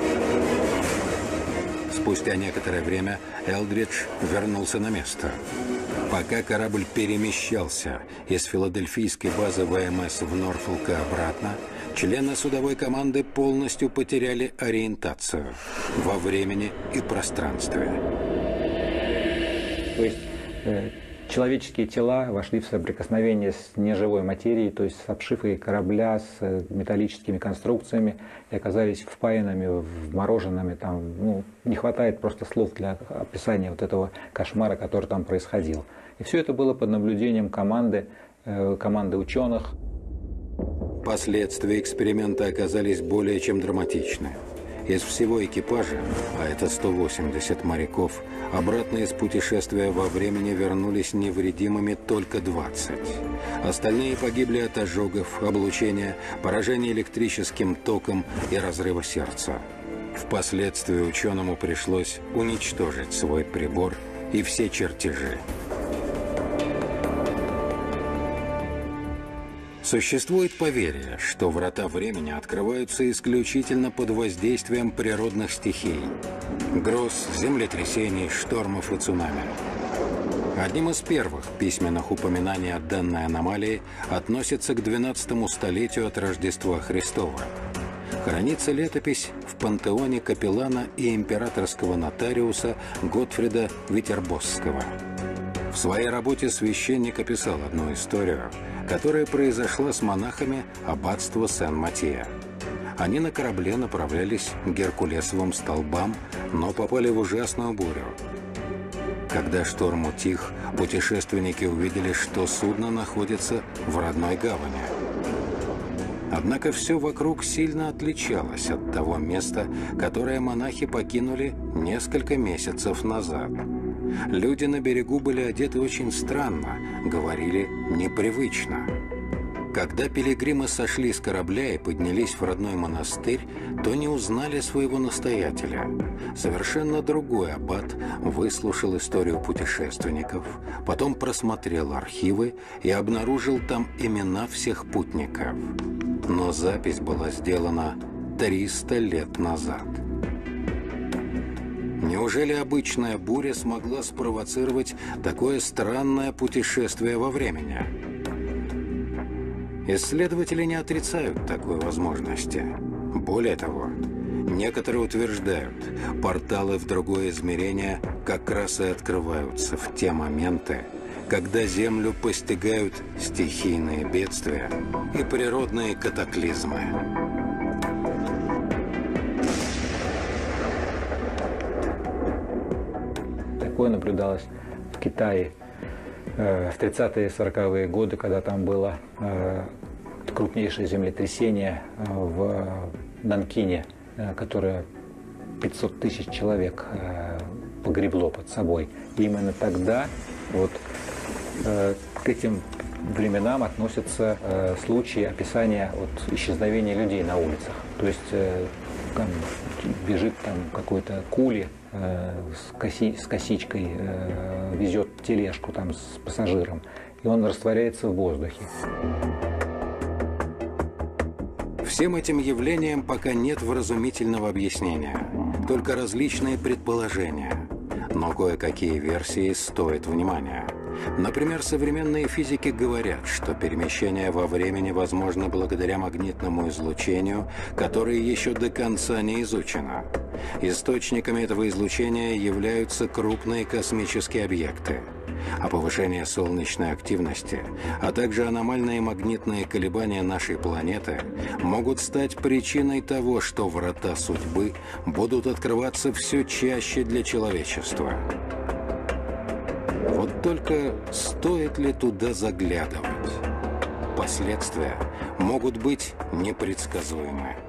Спустя некоторое время Элдридж вернулся на место. Пока корабль перемещался из филадельфийской базы ВМС в Норфолк и обратно, члены судовой команды полностью потеряли ориентацию во времени и пространстве. То есть человеческие тела вошли в соприкосновение с неживой материей, то есть с обшивкой корабля, с металлическими конструкциями, и оказались впаянными, вмороженными. Там, ну, не хватает просто слов для описания вот этого кошмара, который там происходил. И все это было под наблюдением команды ученых. Последствия эксперимента оказались более чем драматичны. Из всего экипажа, а это 180 моряков, обратно из путешествия во времени вернулись невредимыми только 20. Остальные погибли от ожогов, облучения, поражения электрическим током и разрыва сердца. Впоследствии ученому пришлось уничтожить свой прибор и все чертежи. Существует поверье, что врата времени открываются исключительно под воздействием природных стихий – гроз, землетрясений, штормов и цунами. Одним из первых письменных упоминаний о данной аномалии относится к 12 столетию от Рождества Христова. Хранится летопись в пантеоне капеллана и императорского нотариуса Готфрида Витербосского. В своей работе священник описал одну историю, которая произошла с монахами аббатства Сен-Матье. Они на корабле направлялись к Геркулесовым столбам, но попали в ужасную бурю. Когда шторм утих, путешественники увидели, что судно находится в родной гавани. Однако все вокруг сильно отличалось от того места, которое монахи покинули несколько месяцев назад. Люди на берегу были одеты очень странно, говорили непривычно. Когда пилигримы сошли с корабля и поднялись в родной монастырь, то не узнали своего настоятеля. Совершенно другой аббат выслушал историю путешественников, потом просмотрел архивы и обнаружил там имена всех путников. Но запись была сделана 300 лет назад. Неужели обычная буря смогла спровоцировать такое странное путешествие во времени? Исследователи не отрицают такой возможности. Более того, некоторые утверждают, порталы в другое измерение как раз и открываются в те моменты, когда Землю постигают стихийные бедствия и природные катаклизмы. Такое наблюдалось в Китае в 30-е и 40-е годы, когда там было крупнейшее землетрясение в Нанкине, которое 500 тысяч человек погребло под собой. И именно тогда вот к этим временам относятся случаи описания вот, исчезновения людей на улицах. То есть там бежит там какой-то кули с косичкой, везет тележку там с пассажиром, и он растворяется в воздухе. Всем этим явлениям пока нет вразумительного объяснения, только различные предположения. Но кое-какие версии стоят внимания. Например, современные физики говорят, что перемещение во времени возможно благодаря магнитному излучению, которое еще до конца не изучено. Источниками этого излучения являются крупные космические объекты. А повышение солнечной активности, а также аномальные магнитные колебания нашей планеты могут стать причиной того, что врата судьбы будут открываться все чаще для человечества. Вот только стоит ли туда заглядывать? Последствия могут быть непредсказуемы.